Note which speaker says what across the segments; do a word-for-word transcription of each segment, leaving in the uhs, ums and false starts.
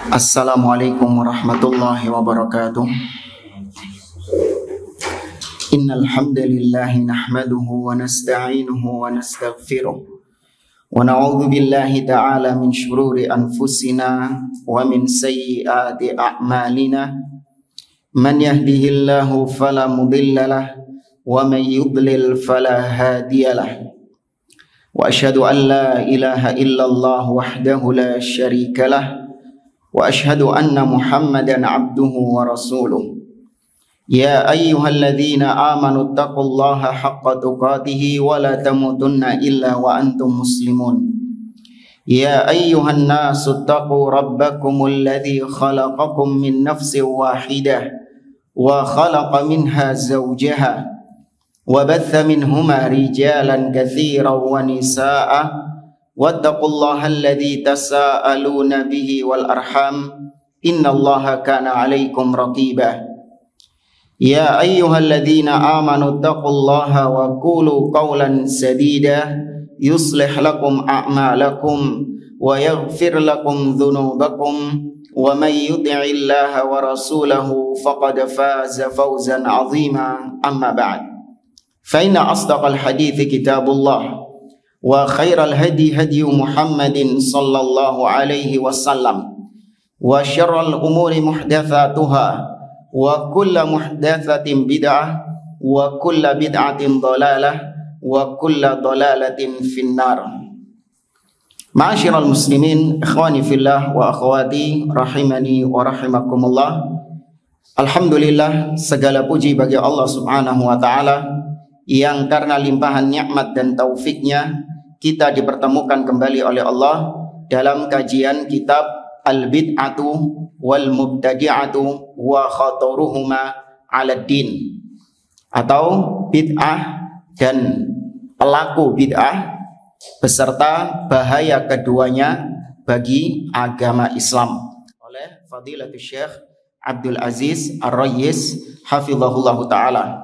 Speaker 1: Assalamualaikum warahmatullahi wabarakatuh. Innal hamdalillah nahmaduhu wa nasta'inuhu wa nastaghfiruh wa na'udzu billahi ta'ala min shururi anfusina wa min sayyiati a'malina. Man yahdihillahu fala mudilla lahu wa man yudlil fala hadiya lahu. Wa asyhadu an la ilaha illallah wahdahu la syarika lahu wa asyhadu anna Muhammadan abduhu wa rasuluh. Ya ayyuhalladzina amanu taqullaha haqqa tuqatih wa la tamutunna illa wa antum muslimun. Ya ayyuhan nasu taqu rabbakumul ladzi khalaqakum min nafsin wahidah wa khalaqa minha zawjaha wa batha minhuma rijalan katsiran wa nisaa'a wattaqullaha alladzi tasaaluna bihi wal arham innallaha kana 'alaikum raqiba. Ya ayyuhalladzina amanu taqullaha wa qulu qawlan sadida yuslih lakum a'malakum wa yaghfir lakum dhunubakum wa may yuti'illaha wa rasulahu faqad faza fawzan 'azima. Amma ba'd. Fa inna asdaqal hadithi kitabullah wa khairal hadi hadi Muhammadin sallallahu alaihi wasallam wa syarral umuri muhdatsatuha wa kulla muhdatsatin bid'ah wa kulla bid'atin dhalalah wa kulla dhalalatin finnar. Ma'asyiral muslimin, ikhwani fillah wa akhwati rahimani wa rahimakumullah. Alhamdulillah, segala puji bagi Allah Subhanahu wa taala yang karena limpahan nikmat dan taufiknya kita dipertemukan kembali oleh Allah dalam kajian kitab Al-Bid'atu wal Mubtadi'atu wa Khataruhuma 'ala din, atau bid'ah dan pelaku bid'ah beserta bahaya keduanya bagi agama Islam, oleh Fadilatul Syekh Abdul Aziz Ar-Rayyis hafizahullahu ta'ala.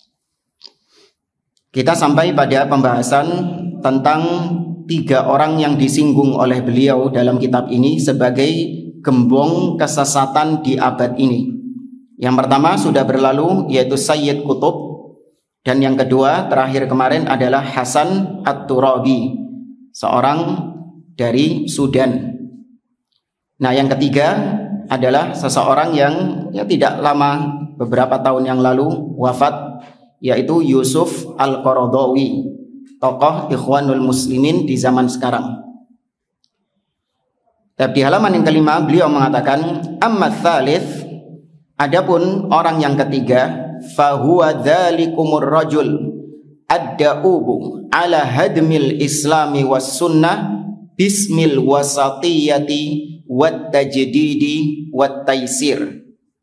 Speaker 1: Kita sampai pada pembahasan tentang tiga orang yang disinggung oleh beliau dalam kitab ini sebagai gembong kesesatan di abad ini. Yang pertama sudah berlalu, yaitu Sayyid Qutb, dan yang kedua terakhir kemarin adalah Hasan At-Turabi, seorang dari Sudan. Nah, yang ketiga adalah seseorang yang ya tidak lama, beberapa tahun yang lalu wafat, yaitu Yusuf Al-Qaradawi, tokoh Ikhwanul Muslimin di zaman sekarang. Tapi di halaman yang kelima beliau mengatakan, amma tsalits, adapun orang yang ketiga, fahuwa dzalikumur rajul ad-da'ubu ala hadmil islami was sunnah bismil wasatiyati wat tajdidi wat taisir.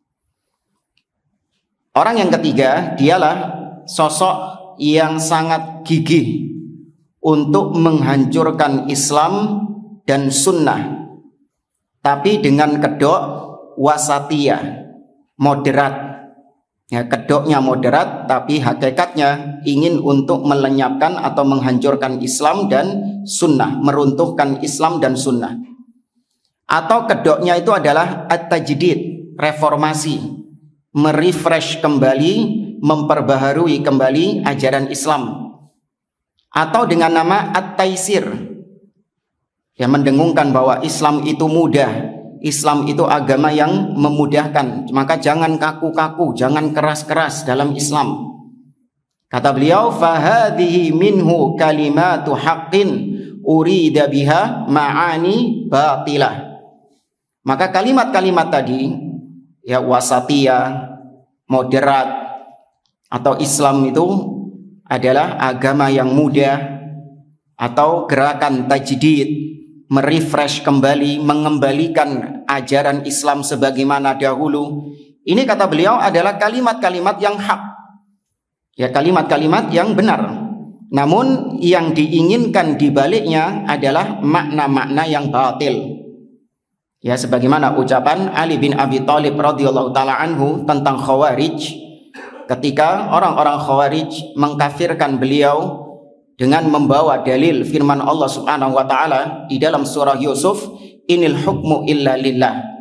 Speaker 1: Orang yang ketiga dialah sosok yang sangat gigih untuk menghancurkan Islam dan sunnah, tapi dengan kedok wasatiyah, moderat. Ya, kedoknya moderat, tapi hakikatnya ingin untuk melenyapkan atau menghancurkan Islam dan sunnah, meruntuhkan Islam dan sunnah. Atau kedoknya itu adalah at-tajdid, reformasi, merefresh kembali, memperbaharui kembali ajaran Islam. Atau dengan nama at-taisir, yang mendengungkan bahwa Islam itu mudah, Islam itu agama yang memudahkan, maka jangan kaku-kaku, jangan keras-keras dalam Islam. Kata beliau, fahadhihi minhu kalimatu haqqin urida biha ma'ani batilah. Maka kalimat-kalimat tadi, ya wasatiyah, moderat, atau Islam itu adalah agama yang mudah, atau gerakan tajdid, merefresh kembali, mengembalikan ajaran Islam sebagaimana dahulu. Ini kata beliau adalah kalimat-kalimat yang hak, ya kalimat-kalimat yang benar. Namun yang diinginkan di baliknya adalah makna-makna yang batil. Ya, sebagaimana ucapan Ali bin Abi Thalib radhiyallahu taala anhu tentang Khawarij, ketika orang-orang Khawarij mengkafirkan beliau dengan membawa dalil firman Allah Subhanahu wa taala di dalam surah Yusuf, inil hukmu illa lillah.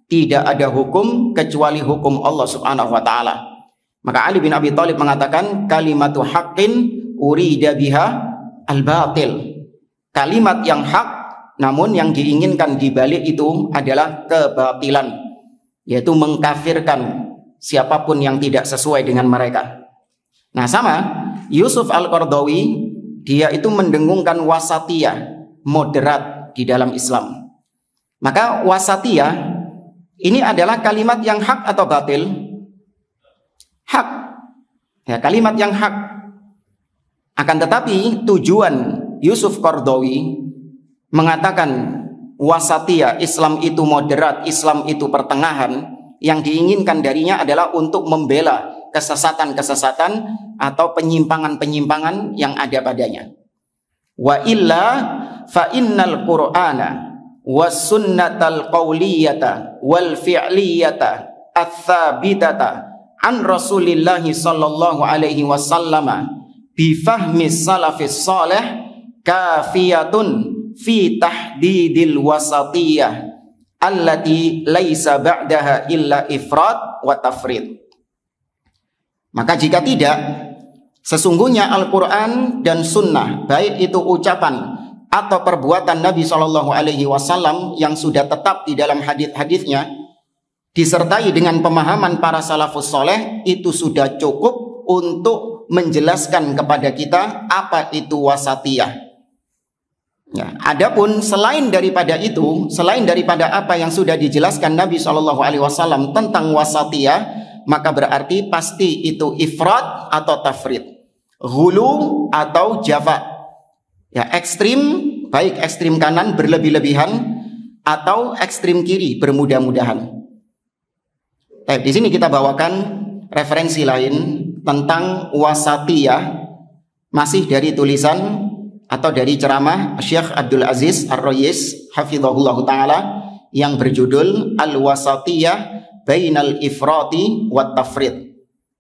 Speaker 1: Tidak ada hukum kecuali hukum Allah Subhanahu wa taala. Maka Ali bin Abi Thalib mengatakan kalimatu haqqin urida biha al-batil. Kalimat yang hak namun yang diinginkan di balik itu adalah kebatilan, yaitu mengkafirkan siapapun yang tidak sesuai dengan mereka. Nah, sama Yusuf Al-Qaradawi, dia itu mendengungkan wasatiyah, moderat di dalam Islam. Maka wasatiyah ini adalah kalimat yang hak atau batil? Hak. Ya, kalimat yang hak. Akan tetapi tujuan Yusuf Qaradawi mengatakan wasatiyah, Islam itu moderat, Islam itu pertengahan, yang diinginkan darinya adalah untuk membela kesesatan-kesesatan atau penyimpangan-penyimpangan yang ada padanya. Wa illa fa innal qur'ana was sunnatal qawliyata wal fi'liyata ats-tsabitata an Rasulillahi sallallahu alaihi wasallam bi fahmi salafis salih kafiyatun fi tahdidil wasatiyah allati laisa ba'daha illa ifrat wa tafrid. Maka jika tidak, sesungguhnya Al-Quran dan Sunnah, baik itu ucapan atau perbuatan Nabi shallallahu alaihi wasallam yang sudah tetap di dalam hadis-hadisnya, disertai dengan pemahaman para salafus soleh, itu sudah cukup untuk menjelaskan kepada kita apa itu wasatiyah. Ya, adapun selain daripada itu, selain daripada apa yang sudah dijelaskan Nabi shallallahu alaihi wasallam tentang wasatiyah, maka berarti pasti itu ifrat atau tafrid, ghulu atau jafa. Ya, ekstrim, baik ekstrim kanan berlebih-lebihan atau ekstrim kiri bermudah-mudahan. Tapi di sini kita bawakan referensi lain tentang wasatiyah, masih dari tulisan atau dari ceramah Syekh Abdul Aziz Ar-Rayis hafizahullah ta'ala yang berjudul Al-Wasatiyah Bainal Ifrati Wat Tafrid.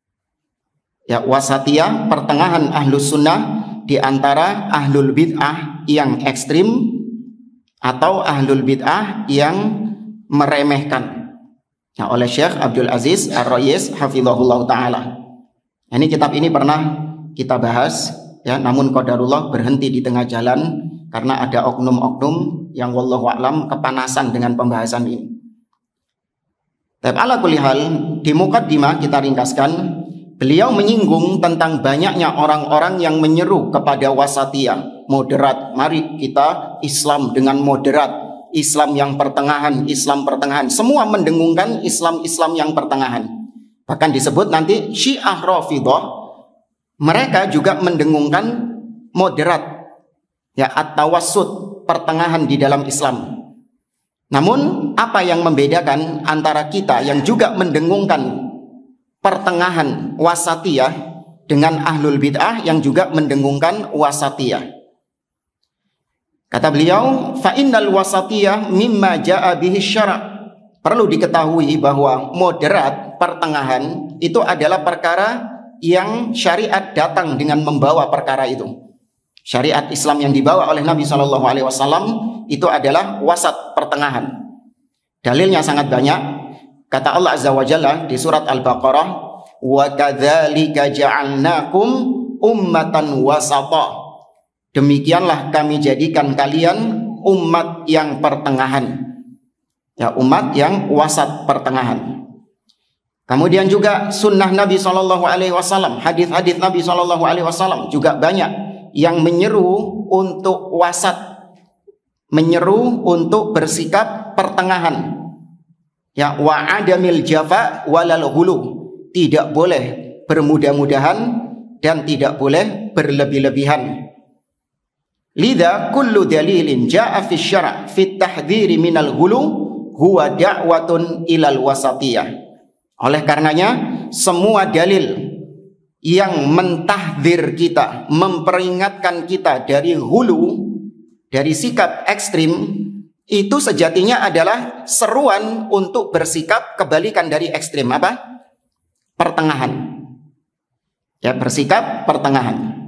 Speaker 1: Ya, wasatiyah, pertengahan ahlus sunnah di antara ahlul bid'ah yang ekstrim atau ahlul bid'ah yang meremehkan. Ya, oleh Syekh Abdul Aziz Ar-Rayis hafizahullah ta'ala. Ini kitab ini pernah kita bahas, ya, namun qadarullah berhenti di tengah jalan karena ada oknum-oknum yang wallahu a'lam kepanasan dengan pembahasan ini. Tapi ala kulli hal, di mukaddimah kita ringkaskan, beliau menyinggung tentang banyaknya orang-orang yang menyeru kepada wasatiyah, moderat. Mari kita Islam dengan moderat, Islam yang pertengahan, Islam pertengahan. Semua mendengungkan Islam-Islam yang pertengahan. Bahkan disebut nanti Syiah Rafidhah, mereka juga mendengungkan moderat, ya, at-tawassut, pertengahan di dalam Islam. Namun apa yang membedakan antara kita yang juga mendengungkan pertengahan wasatiyah dengan ahlul bid'ah yang juga mendengungkan wasatiyah? Kata beliau, fa innal wasatiyah mimma jaa bihi syara'. Perlu diketahui bahwa moderat, pertengahan, itu adalah perkara yang syariat datang dengan membawa perkara itu. Syariat Islam yang dibawa oleh Nabi shallallahu alaihi wasallam itu adalah wasat, pertengahan. Dalilnya sangat banyak. Kata Allah Azza wa Jalla di surat Al-Baqarah, wa kadzalika ja'alnakum ummatan wasata. Demikianlah kami jadikan kalian umat yang pertengahan. Ya, umat yang wasat, pertengahan. Kemudian juga sunnah Nabi shallallahu alaihi wasallam, hadis-hadis Nabi shallallahu alaihi wasallam juga banyak yang menyeru untuk wasat, menyeru untuk bersikap pertengahan. Ya, wa adamil jafa walal hulu, tidak boleh bermudah-mudahan dan tidak boleh berlebih-lebihan. Lidha kullu dalilin jaa fi syara' fi tahdhiri minal hulu huwa da'watun ilal wasatiyah. Oleh karenanya semua dalil yang mentahdzir kita, memperingatkan kita dari hulu, dari sikap ekstrim, itu sejatinya adalah seruan untuk bersikap kebalikan dari ekstrim. Apa? Pertengahan. Ya, bersikap pertengahan.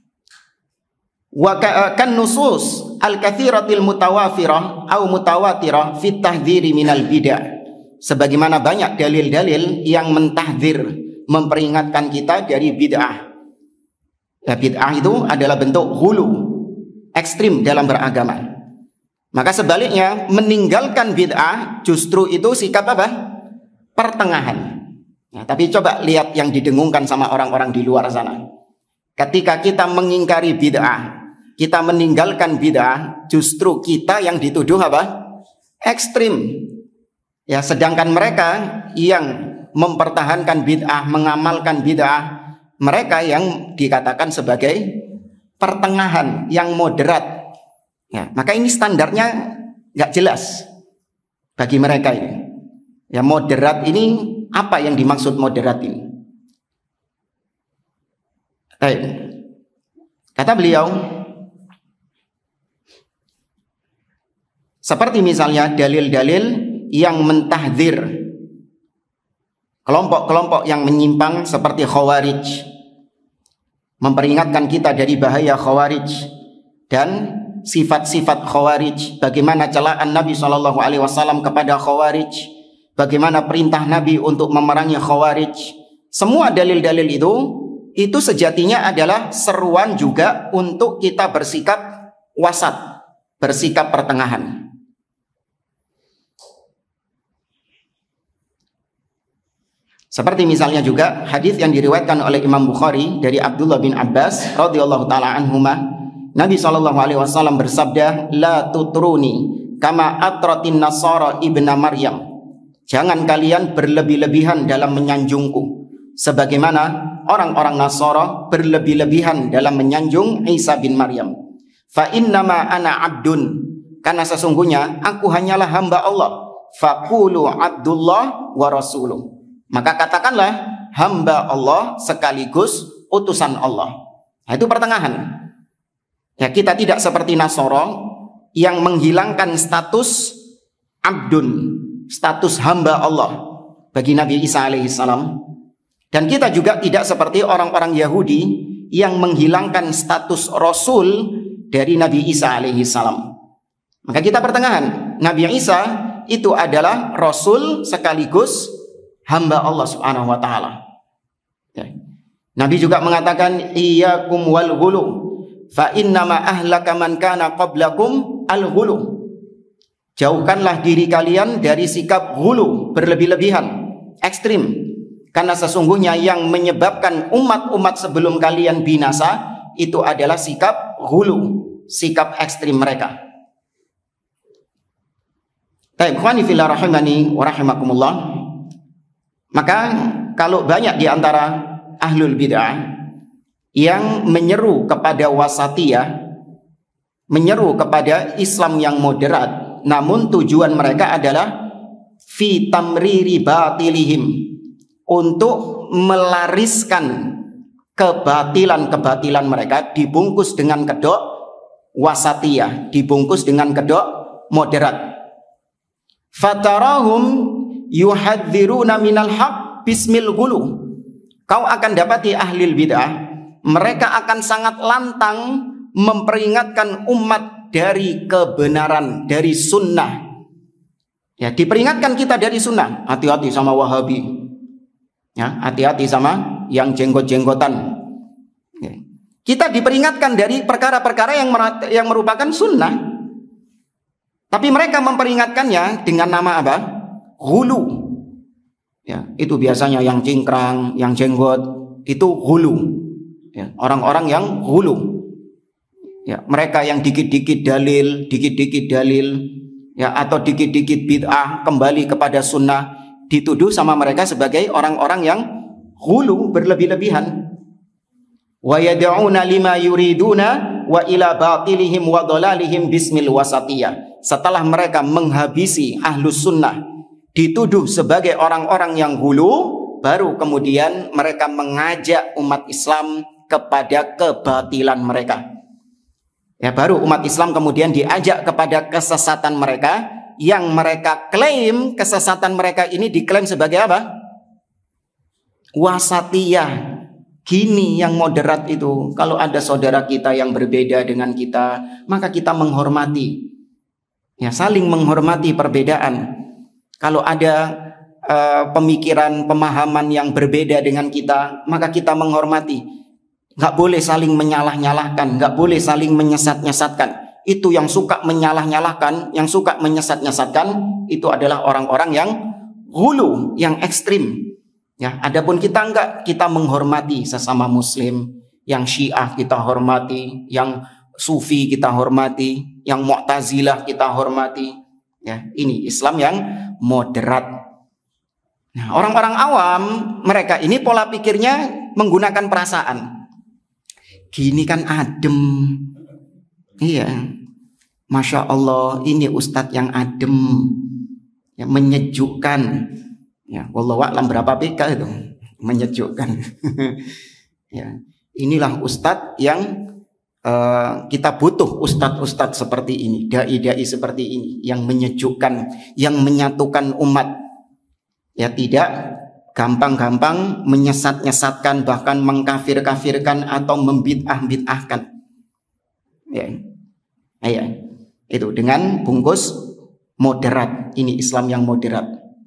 Speaker 1: Wa kan nusus al-katsiratil mutawafirah au mutawatirah fi tahdhiri minal bid'ah. sebagaimana banyak dalil-dalil yang mentahdzir, memperingatkan kita dari bid'ah. Ya, bid'ah itu adalah bentuk hulu, ekstrim dalam beragama. Maka sebaliknya, meninggalkan bid'ah justru itu sikap apa? Pertengahan. Nah, tapi coba lihat yang didengungkan sama orang-orang di luar sana. Ketika kita mengingkari bid'ah, kita meninggalkan bid'ah, justru kita yang dituduh apa? Ekstrim. Ya, sedangkan mereka yang mempertahankan bid'ah, mengamalkan bid'ah, mereka yang dikatakan sebagai pertengahan, yang moderat. Ya, maka ini standarnya nggak jelas bagi mereka ini. Ya, moderat ini apa yang dimaksud moderat ini? Baik. Kata beliau, seperti misalnya dalil-dalil yang mentahdzir kelompok-kelompok yang menyimpang seperti Khawarij, memperingatkan kita dari bahaya Khawarij dan sifat-sifat Khawarij, bagaimana celaan Nabi shallallahu alaihi wasallam kepada Khawarij, bagaimana perintah Nabi untuk memerangi Khawarij. Semua dalil-dalil itu itu sejatinya adalah seruan juga untuk kita bersikap wasat, bersikap pertengahan. Seperti misalnya juga hadis yang diriwayatkan oleh Imam Bukhari dari Abdullah bin Abbas radhiyallahu taala anhuma, Nabi shallallahu alaihi wasallam bersabda, "La tutruni kama atratin nasara ibna Maryam." Jangan kalian berlebih-lebihan dalam menyanjungku, sebagaimana orang-orang Nasara berlebih-lebihan dalam menyanjung Isa bin Maryam. Fa innama ana abdun, karena sesungguhnya aku hanyalah hamba Allah. Faqulu Abdullah wa rasuluh. Maka katakanlah hamba Allah sekaligus utusan Allah. Nah, itu pertengahan. Ya, kita tidak seperti Nasara yang menghilangkan status abdun, status hamba Allah bagi Nabi Isa alaihissalam. Dan kita juga tidak seperti orang-orang Yahudi yang menghilangkan status Rasul dari Nabi Isa alaihissalam. Maka kita pertengahan. Nabi Isa itu adalah Rasul sekaligus hamba Allah subhanahu wa ta'ala. Ya. Nabi juga mengatakan, iyyakum wal ghulu fa innama ahlaka man kana qablakum al ghulu. Jauhkanlah diri kalian dari sikap ghulu, berlebih-lebihan, ekstrim. Karena sesungguhnya yang menyebabkan umat-umat sebelum kalian binasa itu adalah sikap ghulu, sikap ekstrim mereka. Baik, ikhwani fillah rahimani wa rahimakumullah. Maka kalau banyak di antara ahlul bid'ah yang menyeru kepada wasatiyah, menyeru kepada Islam yang moderat, namun tujuan mereka adalah fi tamriri batilihim, untuk melariskan kebatilan-kebatilan mereka dibungkus dengan kedok wasatiyah, dibungkus dengan kedok moderat. Fatarahum yuhadziruna minal haq bismil ghulu. Kau akan dapati ahli bid'ah, mereka akan sangat lantang memperingatkan umat dari kebenaran, dari sunnah. Ya, diperingatkan kita dari sunnah. Hati-hati sama Wahabi. Ya, hati-hati sama yang jenggot-jenggotan. Ya. Kita diperingatkan dari perkara-perkara yang yang merupakan sunnah. Tapi mereka memperingatkannya dengan nama apa? Hulu. Ya, itu biasanya yang cingkrang, yang jenggot, itu hulu. Ya, orang-orang yang hulu. Ya, mereka yang dikit-dikit dalil, dikit-dikit dalil, ya, atau dikit-dikit bid'ah, kembali kepada sunnah, dituduh sama mereka sebagai orang-orang yang hulu, berlebih-lebihan. Wa yad'una lima yuriduna wa ila batilihim wa dhalalihim bismil wasatiyah. Setelah mereka menghabisi ahlus sunnah, dituduh sebagai orang-orang yang hulu, baru kemudian mereka mengajak umat Islam kepada kebatilan mereka. Ya, baru umat Islam kemudian diajak kepada kesesatan mereka, yang mereka klaim kesesatan mereka ini diklaim sebagai apa? Wasatiyah. Gini yang moderat itu. Kalau ada saudara kita yang berbeda dengan kita, maka kita menghormati. Ya, saling menghormati perbedaan. Kalau ada uh, pemikiran, pemahaman yang berbeda dengan kita, maka kita menghormati. Nggak boleh saling menyalah-nyalahkan, nggak boleh saling menyesat-nyesatkan. Itu yang suka menyalah-nyalahkan, yang suka menyesat-nyesatkan, itu adalah orang-orang yang hulu, yang ekstrim. Ya, adapun kita enggak, kita menghormati sesama Muslim. Yang Syiah kita hormati, yang Sufi kita hormati, yang Mu'tazilah kita hormati. Ya, ini Islam yang moderat. Nah, orang-orang awam, mereka ini pola pikirnya menggunakan perasaan. Gini kan adem. Iya. Masya Allah, ini ustadz yang adem, yang menyejukkan. Ya, wallahu a'lam berapa P K itu? Menyejukkan. Ya, inilah ustadz yang Uh, kita butuh ustadz-ustadz seperti ini, dai-dai seperti ini, yang menyejukkan, yang menyatukan umat. Ya, tidak gampang-gampang menyesat-nyesatkan, bahkan mengkafir-kafirkan atau membid'ah-bid'ahkan. Ya, ya, itu dengan bungkus moderat. Ini Islam yang moderat.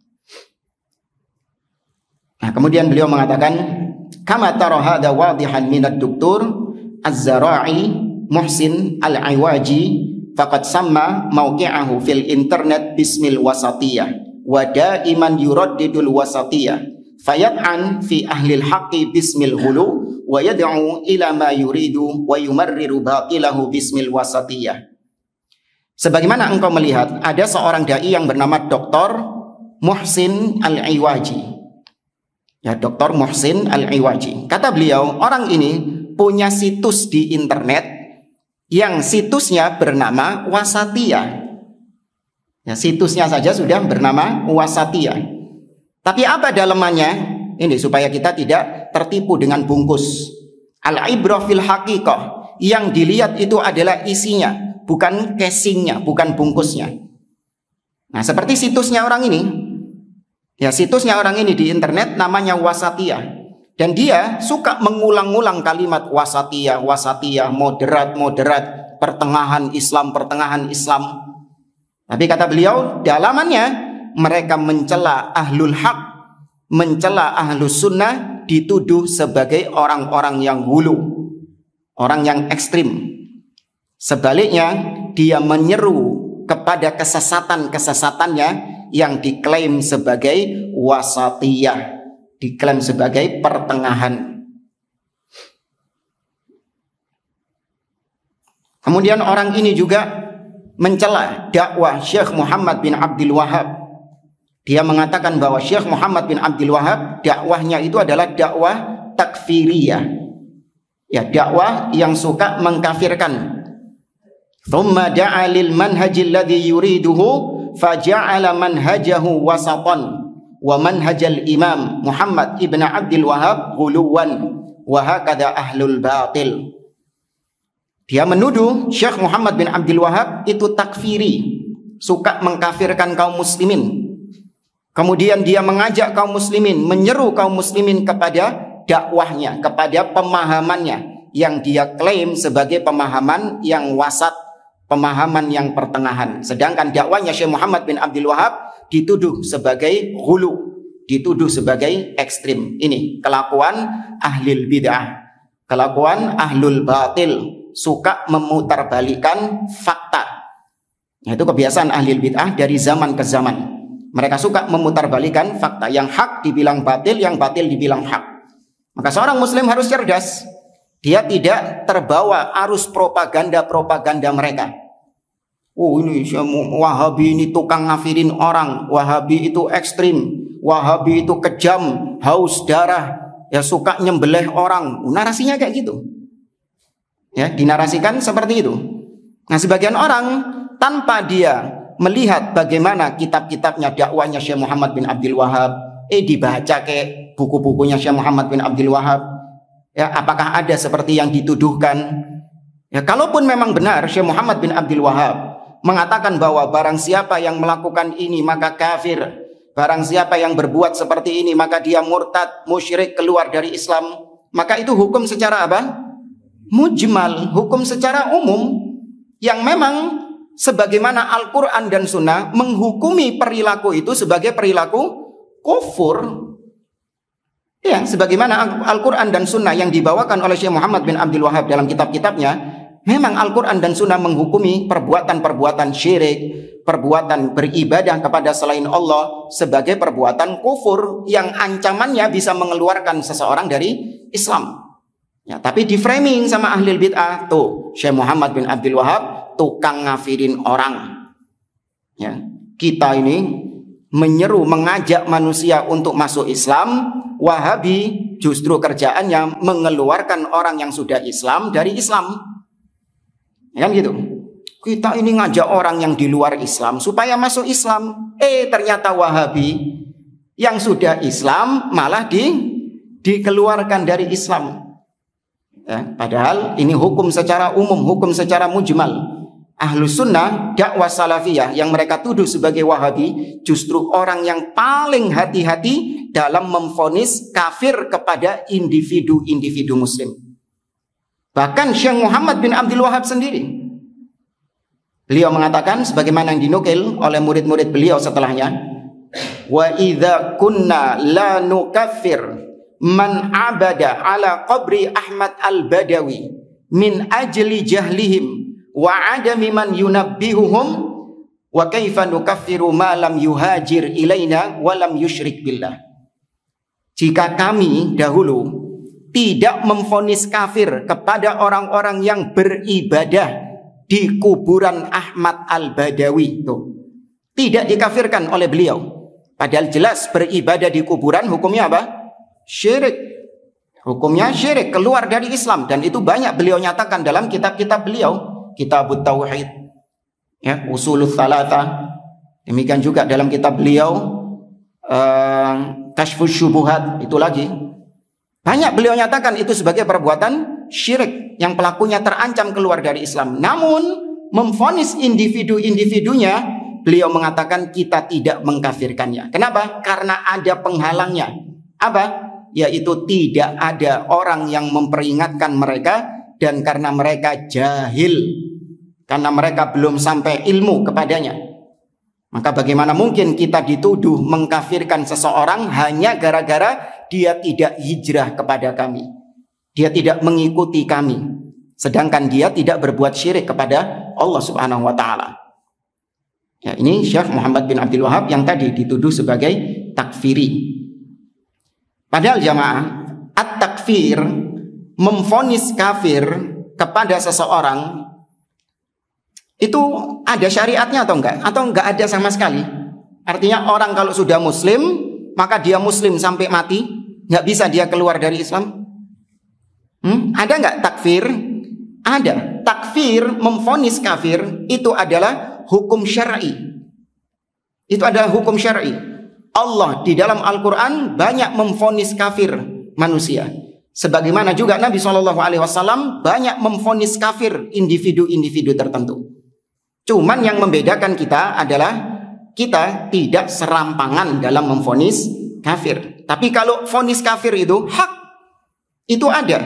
Speaker 1: Nah, kemudian beliau mengatakan, kama tara hadza wadihan minad doktor Az-Zara'i Muhsin Al-Iwaji faqad samma mawqi'ahu fil internet bismil wasatiyah wa daiman yuraddidul wasatiyah fayad'an fi ahlil haqqi bismil hulu wa yad'u ila ma yuridu wa yumarriru batilahu bismil wasatiyah. Sebagaimana engkau melihat ada seorang dai yang bernama Doktor Muhsin Al-Iwaji. Ya, Doktor Muhsin Al-Iwaji. Kata beliau, orang ini punya situs di internet yang situsnya bernama Wasatiyah. Ya, situsnya saja sudah bernama Wasatiyah. Tapi apa dalamannya? Ini supaya kita tidak tertipu dengan bungkus. Al-ibrah fil haqiqah. Yang dilihat itu adalah isinya, bukan casingnya, bukan bungkusnya. Nah, seperti situsnya orang ini. Ya, situsnya orang ini di internet namanya Wasatiyah. Dan dia suka mengulang-ulang kalimat wasatiyah, wasatiyah, moderat, moderat, pertengahan Islam, pertengahan Islam. Tapi kata beliau, dalamannya mereka mencela ahlul haq, mencela ahlus sunnah, dituduh sebagai orang-orang yang hulu, orang yang ekstrim. Sebaliknya, dia menyeru kepada kesesatan-kesesatannya yang diklaim sebagai wasatiyah, diklaim sebagai pertengahan. Kemudian orang ini juga mencela dakwah Syekh Muhammad bin Abdul Wahab. Dia mengatakan bahwa Syekh Muhammad bin Abdul Wahab dakwahnya itu adalah dakwah takfiriyah. Ya, dakwah yang suka mengkafirkan. Thumma da'a lil manhajil ladzi yuriduhu faja'ala manhajahu wasatan wa manhajal imam Muhammad ibn Abdul Wahab ghuluwan wa hakadha ahlul batil. Dia menuduh Syekh Muhammad bin Abdul Wahab itu takfiri, suka mengkafirkan kaum muslimin. Kemudian dia mengajak kaum muslimin, menyeru kaum muslimin kepada dakwahnya, kepada pemahamannya yang dia klaim sebagai pemahaman yang wasat, pemahaman yang pertengahan. Sedangkan dakwahnya Syekh Muhammad bin Abdul Wahab dituduh sebagai ghulu, dituduh sebagai ekstrim. Ini kelakuan ahlul bid'ah, kelakuan ahlul batil, suka memutarbalikkan fakta. Nah, itu kebiasaan ahlul bid'ah dari zaman ke zaman. Mereka suka memutarbalikkan fakta, yang hak dibilang batil, yang batil dibilang hak. Maka seorang muslim harus cerdas. Dia tidak terbawa arus propaganda-propaganda mereka. Oh, ini Wahabi ini tukang ngafirin orang, Wahabi itu ekstrim, Wahabi itu kejam, haus darah, ya suka nyembelih orang. Narasinya kayak gitu. Ya, dinarasikan seperti itu. Nah, sebagian orang tanpa dia melihat bagaimana kitab-kitabnya dakwahnya Syekh Muhammad bin Abdul Wahab, eh dibaca kayak buku-bukunya Syekh Muhammad bin Abdul Wahab, ya apakah ada seperti yang dituduhkan? Ya, kalaupun memang benar Syekh Muhammad bin Abdul Wahab mengatakan bahwa barang siapa yang melakukan ini maka kafir, barang siapa yang berbuat seperti ini maka dia murtad, musyrik, keluar dari Islam, maka itu hukum secara apa? Mujmal, hukum secara umum yang memang sebagaimana Al-Quran dan Sunnah menghukumi perilaku itu sebagai perilaku kufur. Ya, sebagaimana Al-Quran dan Sunnah yang dibawakan oleh Syekh Muhammad bin Abdul Wahab dalam kitab-kitabnya, memang Al-Quran dan Sunnah menghukumi perbuatan-perbuatan syirik, perbuatan beribadah kepada selain Allah sebagai perbuatan kufur yang ancamannya bisa mengeluarkan seseorang dari Islam. Ya, tapi di framing sama ahli bid'ah, tuh Syekh Muhammad bin Abdul Wahab tukang ngafirin orang. Ya, kita ini menyeru, mengajak manusia untuk masuk Islam. Wahabi justru kerjaannya mengeluarkan orang yang sudah Islam dari Islam. Kan gitu. Kita ini ngajak orang yang di luar Islam supaya masuk Islam. Eh ternyata Wahabi yang sudah Islam malah di dikeluarkan dari Islam. Ya, padahal ini hukum secara umum, hukum secara mujmal. Ahlus Sunnah, dakwah salafiyah yang mereka tuduh sebagai Wahabi justru orang yang paling hati-hati dalam memvonis kafir kepada individu-individu muslim. Bahkan Syekh Muhammad bin Abdul Wahab sendiri, beliau mengatakan sebagaimana yang dinukil oleh murid-murid beliau setelahnya, wa idza kunna la nukaffir man abada ala qabri Ahmad al-Badawi min ajli jahlihim wa adami man yunabbihuhum wa kaifa nukaffiru ma lam yuhajir ilaina wa lam yusyrik billah. Jika kami dahulu tidak memvonis kafir kepada orang-orang yang beribadah di kuburan Ahmad al-Badawi, tuh tidak dikafirkan oleh beliau, padahal jelas beribadah di kuburan hukumnya apa? Syirik. Hukumnya syirik, keluar dari Islam, dan itu banyak beliau nyatakan dalam kitab-kitab beliau. Kitabut Tauhid, ya, Usulul Thalatha. Demikian juga dalam kitab beliau uh, Kashfus Syubuhat, itu lagi. Banyak beliau nyatakan itu sebagai perbuatan syirik yang pelakunya terancam keluar dari Islam. Namun memvonis individu-individunya, beliau mengatakan kita tidak mengkafirkannya. Kenapa? Karena ada penghalangnya. Apa? Yaitu tidak ada orang yang memperingatkan mereka, dan karena mereka jahil, karena mereka belum sampai ilmu kepadanya. Maka bagaimana mungkin kita dituduh mengkafirkan seseorang hanya gara-gara dia tidak hijrah kepada kami, dia tidak mengikuti kami, sedangkan dia tidak berbuat syirik kepada Allah Subhanahu wa taala. Ya, ini Syekh Muhammad bin Abdul Wahab yang tadi dituduh sebagai takfiri. Padahal jamaah, at-takfir, memvonis kafir kepada seseorang, itu ada syariatnya atau enggak? Atau enggak ada sama sekali? Artinya orang kalau sudah muslim, maka dia muslim sampai mati, enggak bisa dia keluar dari Islam. Hmm? Ada enggak takfir? Ada. Takfir, memvonis kafir, itu adalah hukum syar'i. Itu adalah hukum syar'i. Allah di dalam Al-Quran banyak memvonis kafir manusia. Sebagaimana juga Nabi shallallahu alaihi wasallam banyak memvonis kafir individu-individu tertentu. Cuman yang membedakan kita adalah kita tidak serampangan dalam memvonis kafir. Tapi kalau vonis kafir itu hak, itu ada.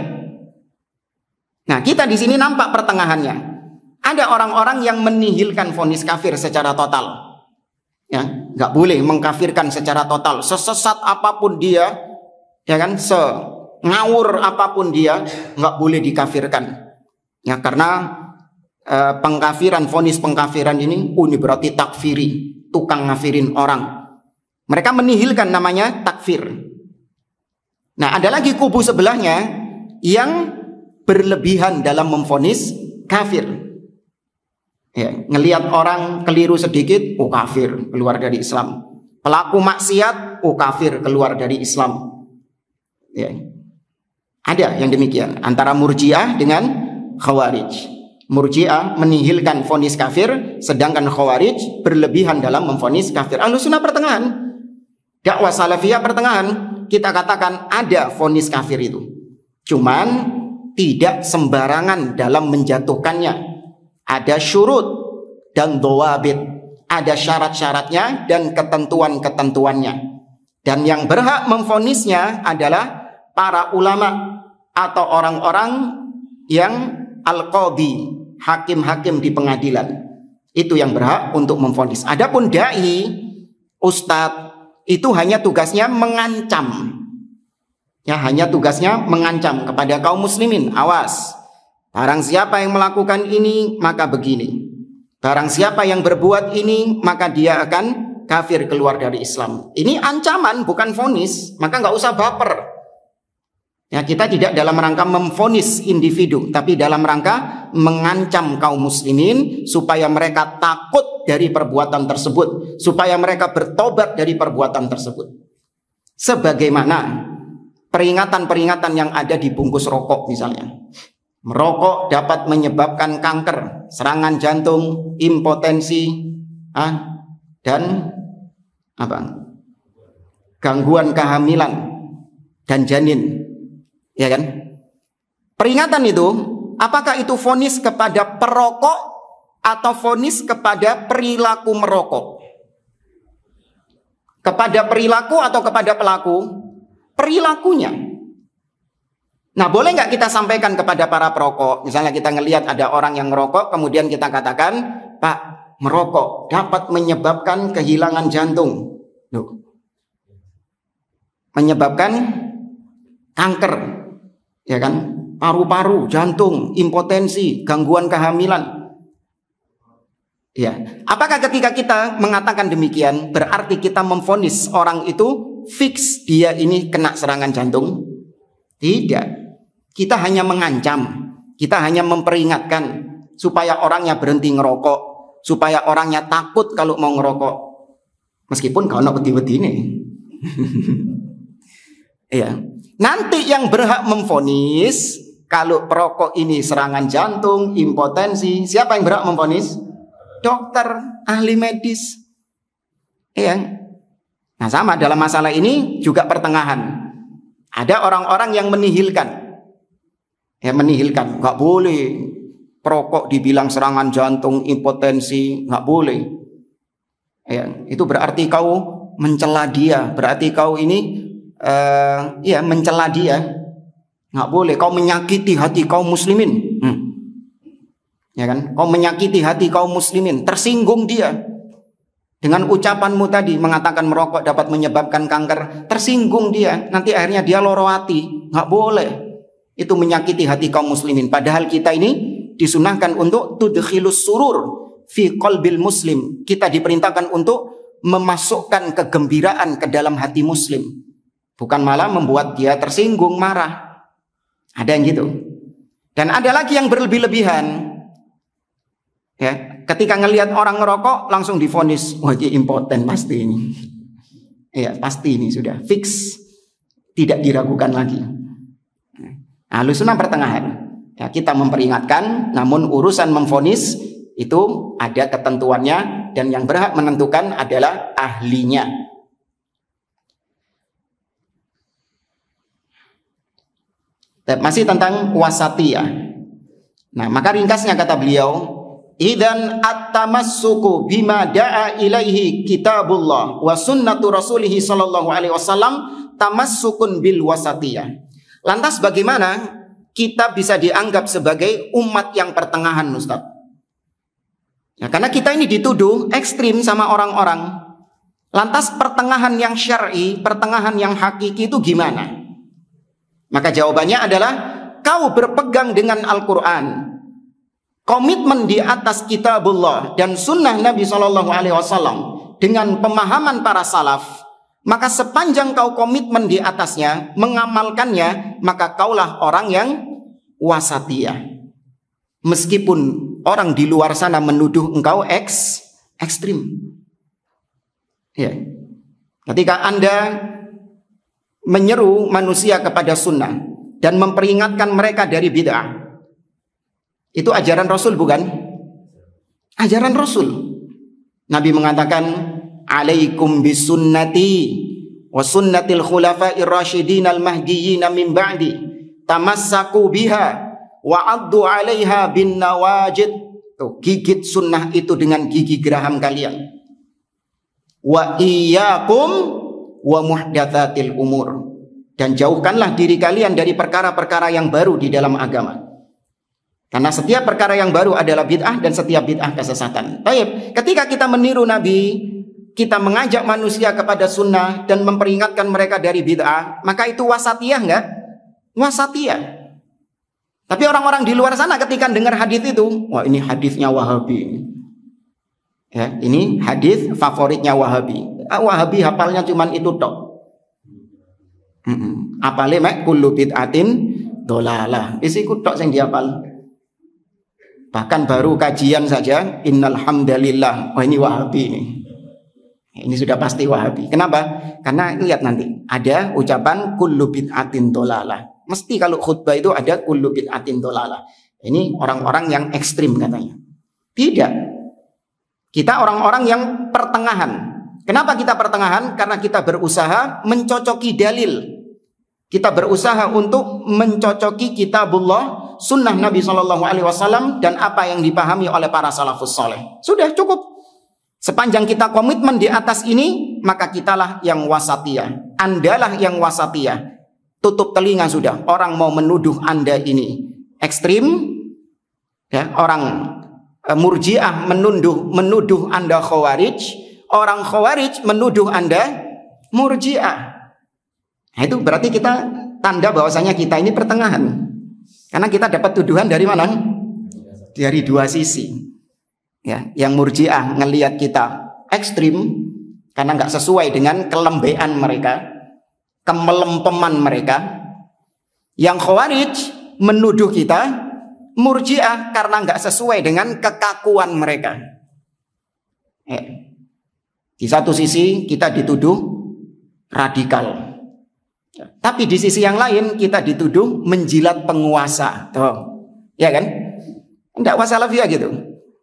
Speaker 1: Nah, kita di sini nampak pertengahannya. Ada orang-orang yang menihilkan vonis kafir secara total. Ya, nggak boleh mengkafirkan secara total. Sesesat apapun dia, ya kan, se ngawur apapun dia, nggak boleh dikafirkan. Ya, karena e, pengkafiran, vonis pengkafiran ini, oh, ini berarti takfiri, tukang ngafirin orang. Mereka menihilkan, namanya takfir. Nah, ada lagi kubu sebelahnya yang berlebihan dalam memvonis kafir. Ya, ngelihat orang keliru sedikit, oh kafir, keluar dari Islam. Pelaku maksiat, oh kafir, keluar dari Islam. Ya. Ada yang demikian antara Murji'ah dengan Khawarij. Murji'ah menihilkan vonis kafir, sedangkan Khawarij berlebihan dalam memvonis kafir. Ahlus Sunnah pertengahan, dakwah salafiyah pertengahan. Kita katakan ada vonis kafir itu, cuman tidak sembarangan dalam menjatuhkannya. Ada syurut dan dhawabit, ada syarat-syaratnya dan ketentuan-ketentuannya. Dan yang berhak memvonisnya adalah para ulama atau orang-orang yang al-qadhi, hakim-hakim di pengadilan. Itu yang berhak untuk memvonis. Adapun dai, ustadz, itu hanya tugasnya mengancam. Ya, hanya tugasnya mengancam kepada kaum muslimin. Awas, barang siapa yang melakukan ini maka begini. Barang siapa yang berbuat ini maka dia akan kafir, keluar dari Islam. Ini ancaman, bukan vonis. Maka nggak usah baper. Ya, kita tidak dalam rangka memvonis individu, tapi dalam rangka mengancam kaum muslimin supaya mereka takut dari perbuatan tersebut, supaya mereka bertobat dari perbuatan tersebut. Sebagaimana peringatan-peringatan yang ada di bungkus rokok misalnya. Merokok dapat menyebabkan kanker, serangan jantung, impotensi, ah, dan apa? Gangguan kehamilan dan janin. Ya kan? Peringatan itu, apakah itu vonis kepada perokok atau vonis kepada perilaku merokok? Kepada perilaku atau kepada pelaku? Perilakunya. Nah, boleh nggak kita sampaikan kepada para perokok? Misalnya kita ngelihat ada orang yang merokok, kemudian kita katakan, Pak, merokok dapat menyebabkan kehilangan jantung. Loh. Menyebabkan kanker. Ya kan, paru-paru, jantung, impotensi, gangguan kehamilan. Ya, apakah ketika kita mengatakan demikian berarti kita memvonis orang itu fix dia ini kena serangan jantung? Tidak. Kita hanya mengancam, kita hanya memperingatkan supaya orangnya berhenti ngerokok, supaya orangnya takut kalau mau ngerokok. Meskipun kalau nak wedi-wedi nih. Iya. Nanti yang berhak memvonis kalau perokok ini serangan jantung, impotensi, siapa yang berhak memvonis? Dokter, ahli medis. Iya. Nah, sama dalam masalah ini juga pertengahan. Ada orang-orang yang menihilkan. Ya, menihilkan, nggak boleh perokok dibilang serangan jantung, impotensi, nggak boleh. Ya, itu berarti kau mencela dia, berarti kau ini Uh, ya mencela dia, nggak boleh. Kau menyakiti hati kaum muslimin, hmm. ya kan? Kau menyakiti hati kaum muslimin, tersinggung dia dengan ucapanmu tadi mengatakan merokok dapat menyebabkan kanker, tersinggung dia. Nanti akhirnya dia loro hati, nggak boleh. Itu menyakiti hati kaum muslimin. Padahal kita ini disunahkan untuk tudkhilus surur fi qalbil muslim. Kita diperintahkan untuk memasukkan kegembiraan ke dalam hati muslim. Bukan malah membuat dia tersinggung, marah. Ada yang gitu. Dan ada lagi yang berlebih-lebihan. Ya, ketika ngelihat orang ngerokok langsung divonis, wah dia impoten pasti ini. Ya, pasti ini sudah fix. Tidak diragukan lagi. Nah, Ahlussunnah pertengahan. Ya, kita memperingatkan, namun urusan memvonis itu ada ketentuannya dan yang berhak menentukan adalah ahlinya. Masih tentang wasatiyah. Nah, maka ringkasnya kata beliau, idzan at-tamassuku bima da'a ilaihi kitabullah wa sunnatu rasulih sallallahu alaihi wasallam tamassukun bil wasatiyah. Lantas bagaimana kita bisa dianggap sebagai umat yang pertengahan, Ustaz? Ya, karena kita ini dituduh ekstrim sama orang-orang. Lantas pertengahan yang syar'i, pertengahan yang hakiki itu gimana? Maka jawabannya adalah kau berpegang dengan Al-Quran, komitmen di atas kitabullah dan sunnah Nabi shallallahu alaihi wasallam dengan pemahaman para salaf. Maka sepanjang kau komitmen di atasnya, mengamalkannya, maka kaulah orang yang wasatiyah. Meskipun orang di luar sana menuduh engkau eks, ekstrim. Ya. Ketika Anda menyeru manusia kepada sunnah dan memperingatkan mereka dari bid'ah, itu ajaran Rasul bukan? Ajaran Rasul. Nabi mengatakan, alaikum bisunnati wa sunnatil khulafa'ir rasyidin al-mahdiyyin min ba'di tamassaku biha wa addu 'alaiha bin nawajid. Tuh, gigit sunnah itu dengan gigi geraham kalian. Wa iyyakum wa muhdatsatil umur, dan jauhkanlah diri kalian dari perkara-perkara yang baru di dalam agama. Karena setiap perkara yang baru adalah bid'ah dan setiap bid'ah kesesatan. Baik, ketika kita meniru Nabi, kita mengajak manusia kepada sunnah dan memperingatkan mereka dari bid'ah, maka itu wasatiyah enggak? Wasatiyah. Tapi orang-orang di luar sana ketika dengar hadis itu, wah ini hadisnya Wahabi. Ya, ini hadis favoritnya Wahabi. Ah, Wahabi hafalnya cuman itu tok. Mm-mm. Apale mek kullu bid'atin dolalah. Isi tok sing dihafal. Bahkan baru kajian saja, innal hamdalillah. Oh ini Wahabi ini. Ini sudah pasti Wahabi. Kenapa? Karena lihat nanti ada ucapan kullu bid'atin dolalah. Mesti kalau khutbah itu ada kullu bid'atin dolalah. Ini orang-orang yang ekstrim katanya. Tidak. Kita orang-orang yang pertengahan. Kenapa kita pertengahan? Karena kita berusaha mencocoki dalil. Kita berusaha untuk mencocoki kitabullah, sunnah Nabi shallallahu alaihi wasallam, dan apa yang dipahami oleh para salafus soleh. Sudah cukup. Sepanjang kita komitmen di atas ini, maka kitalah yang wasatiyah. Andalah yang wasatiyah. Tutup telinga sudah. Orang mau menuduh Anda ini ekstrim, ya, orang e, murjiah menuduh menuduh Anda khawarij, orang khawarij menuduh Anda murjiah. Nah, itu berarti kita tanda bahwasanya kita ini pertengahan. Karena kita dapat tuduhan dari mana? Dari dua sisi. Ya, yang murjiah ngelihat kita ekstrim karena nggak sesuai dengan kelembean mereka, kemelempeman mereka. Yang khawarij menuduh kita murjiah karena nggak sesuai dengan kekakuan mereka. Ya. Di satu sisi kita dituduh radikal. Tapi di sisi yang lain kita dituduh menjilat penguasa. Tuh. Ya kan? Enggak wasalafiyah gitu.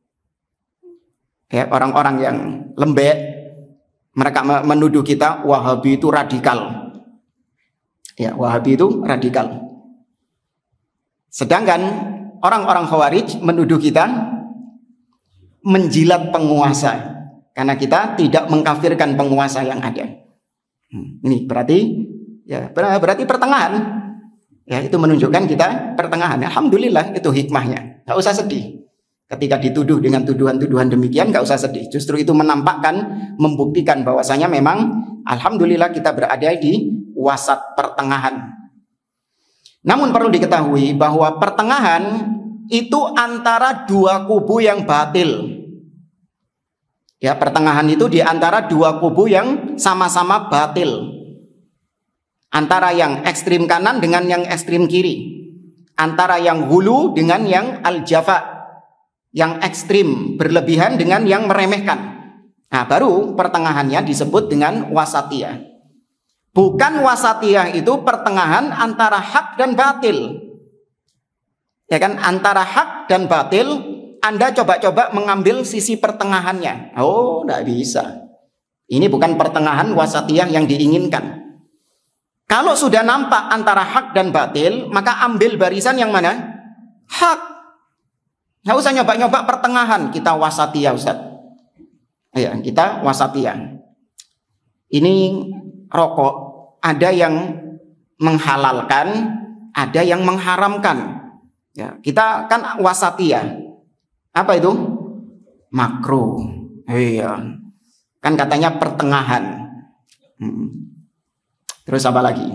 Speaker 1: Ya, orang-orang yang lembek, mereka menuduh kita Wahabi itu radikal. Ya, Wahabi itu radikal. Sedangkan orang-orang Khawarij menuduh kita menjilat penguasa. Karena kita tidak mengkafirkan penguasa yang ada. Hmm, ini berarti ya berarti pertengahan. Ya, itu menunjukkan kita pertengahan. Alhamdulillah, itu hikmahnya. Gak usah sedih. Ketika dituduh dengan tuduhan-tuduhan demikian, gak usah sedih. Justru itu menampakkan, membuktikan bahwasanya memang alhamdulillah kita berada di wasat pertengahan. Namun perlu diketahui bahwa pertengahan itu antara dua kubu yang batil. Ya, pertengahan itu di antara dua kubu yang sama-sama batil. Antara yang ekstrim kanan dengan yang ekstrim kiri. Antara yang hulu dengan yang al-jafa. Yang ekstrim berlebihan dengan yang meremehkan. Nah, baru pertengahannya disebut dengan wasatiyah. Bukan wasatiyah itu pertengahan antara hak dan batil. Ya kan, antara hak dan batil, Anda coba-coba mengambil sisi pertengahannya. Oh, tidak bisa. Ini bukan pertengahan wasatiyah yang diinginkan. Kalau sudah nampak antara hak dan batil, maka ambil barisan yang mana? Hak. Nggak usah nyoba-nyoba pertengahan. Kita wasatiyah, Ustaz. Ya, kita wasatiyah. Ini rokok. Ada yang menghalalkan, ada yang mengharamkan. Ya, kita kan wasatiyah. Apa itu? Makruh. Iya. Kan katanya pertengahan. Hmm. Terus apa lagi?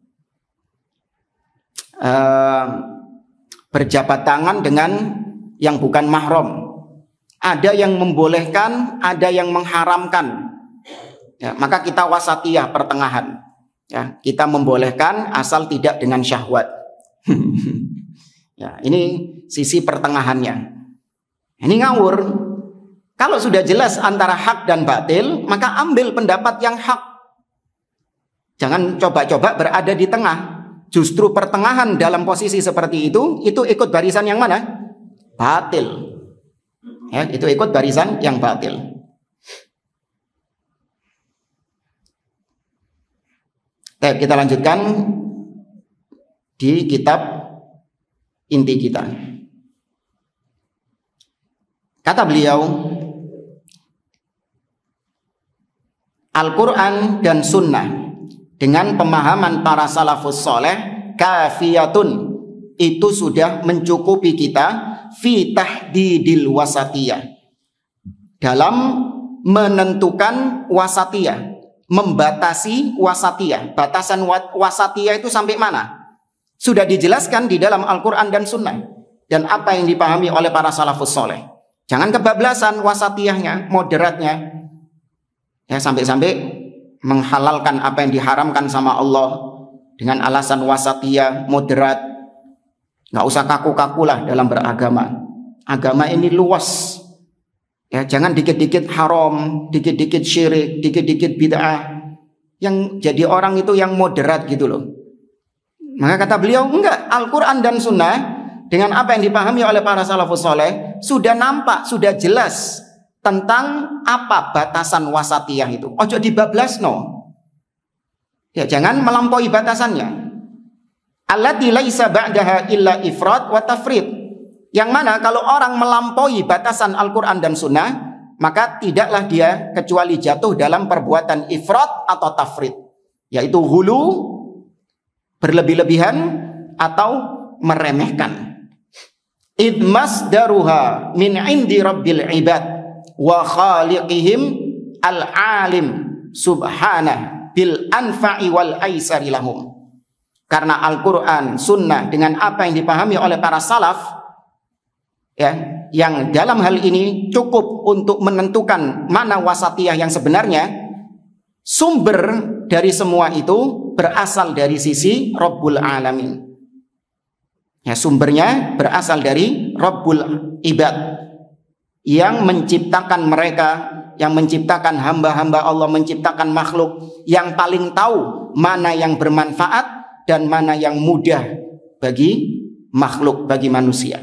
Speaker 1: Uh, berjabat tangan dengan yang bukan mahram. Ada yang membolehkan, ada yang mengharamkan. Ya, maka kita wasatiyah, pertengahan. Ya, kita membolehkan asal tidak dengan syahwat. Ya, ini sisi pertengahannya. Ini ngawur. Kalau sudah jelas antara hak dan batil, maka ambil pendapat yang hak. Jangan coba-coba berada di tengah. Justru pertengahan dalam posisi seperti itu, itu ikut barisan yang mana? Batil. Ya, itu ikut barisan yang batil. Baik, kita lanjutkan di kitab inti kita. Kata beliau, Al-Quran dan Sunnah dengan pemahaman para salafus soleh kafiyatun, itu sudah mencukupi kita fi tahdidil wasatiyah, dalam menentukan wasatiyah, membatasi wasatiyah. Batasan wasatiyah itu sampai mana? Sudah dijelaskan di dalam Al-Quran dan Sunnah, dan apa yang dipahami oleh para salafus soleh. Jangan kebablasan wasatiyahnya, moderatnya, ya sampai-sampai menghalalkan apa yang diharamkan sama Allah dengan alasan wasatiyah, moderat. Nggak usah kaku-kaku lah dalam beragama. Agama ini luas. Ya, jangan dikit-dikit haram, dikit-dikit syirik, dikit-dikit bid'ah. Yang jadi orang itu yang moderat gitu loh. Maka kata beliau, enggak, Al-Quran dan Sunnah dengan apa yang dipahami oleh para salafus soleh sudah nampak, sudah jelas tentang apa batasan wasatiyah itu. Ojo dibablas no. Ya, jangan melampaui batasannya. Allati laisa ba'daha illa ifrat wa tafrid. Yang mana kalau orang melampaui batasan Al-Quran dan Sunnah, maka tidaklah dia kecuali jatuh dalam perbuatan ifrat atau tafrid, yaitu hulu, berlebih-lebihan, atau meremehkan. Id masdaruha min indi rabbil ibad wa khaliqihim al-alim subhanah bil anfa'i wal aisari lahum. Karena Al-Quran, Sunnah dengan apa yang dipahami oleh para salaf, ya, yang dalam hal ini cukup untuk menentukan mana wasatiyah yang sebenarnya, sumber dari semua itu berasal dari sisi Rabbul Alamin. Ya, sumbernya berasal dari Rabbul Ibad yang menciptakan mereka, yang menciptakan hamba-hamba Allah, menciptakan makhluk, yang paling tahu mana yang bermanfaat dan mana yang mudah bagi makhluk, bagi manusia.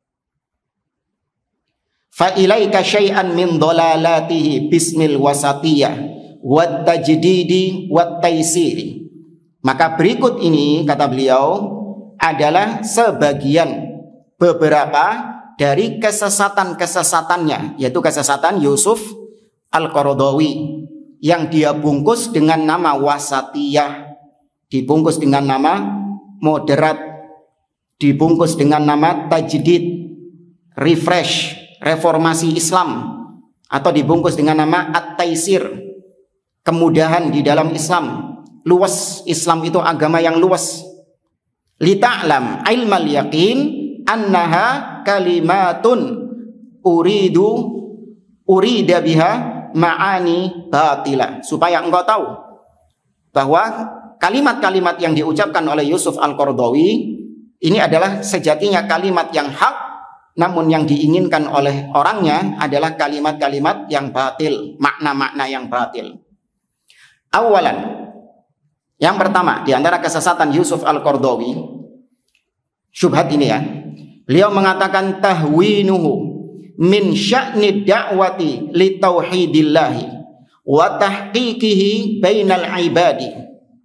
Speaker 1: Fa ilaika syai'an min dhalalatihi bismil wasatiyah wat tajdidi wat taisiri. Maka berikut ini, kata beliau, adalah sebagian beberapa dari kesesatan-kesesatannya, yaitu kesesatan Yusuf Al-Qaradawi yang dia bungkus dengan nama wasatiyah, dibungkus dengan nama moderat, dibungkus dengan nama tajdid, refresh, reformasi Islam, atau dibungkus dengan nama at-taisir, kemudahan di dalam Islam. Luas, Islam itu agama yang luas. Lita'lam ilmal yaqin annaha kalimatun uridu urida biha ma'ani batila, supaya engkau tahu bahwa kalimat-kalimat yang diucapkan oleh Yusuf Al-Qaradawi ini adalah sejatinya kalimat yang hak, namun yang diinginkan oleh orangnya adalah kalimat-kalimat yang batil, makna-makna yang batil. Awalan, yang pertama di antara kesesatan Yusuf Al-Qaradawi, syubhat ini ya, beliau mengatakan tahwinuhu min sya'ni da'wati li tauhidillahi wa tahqiqihi bainal ibadi.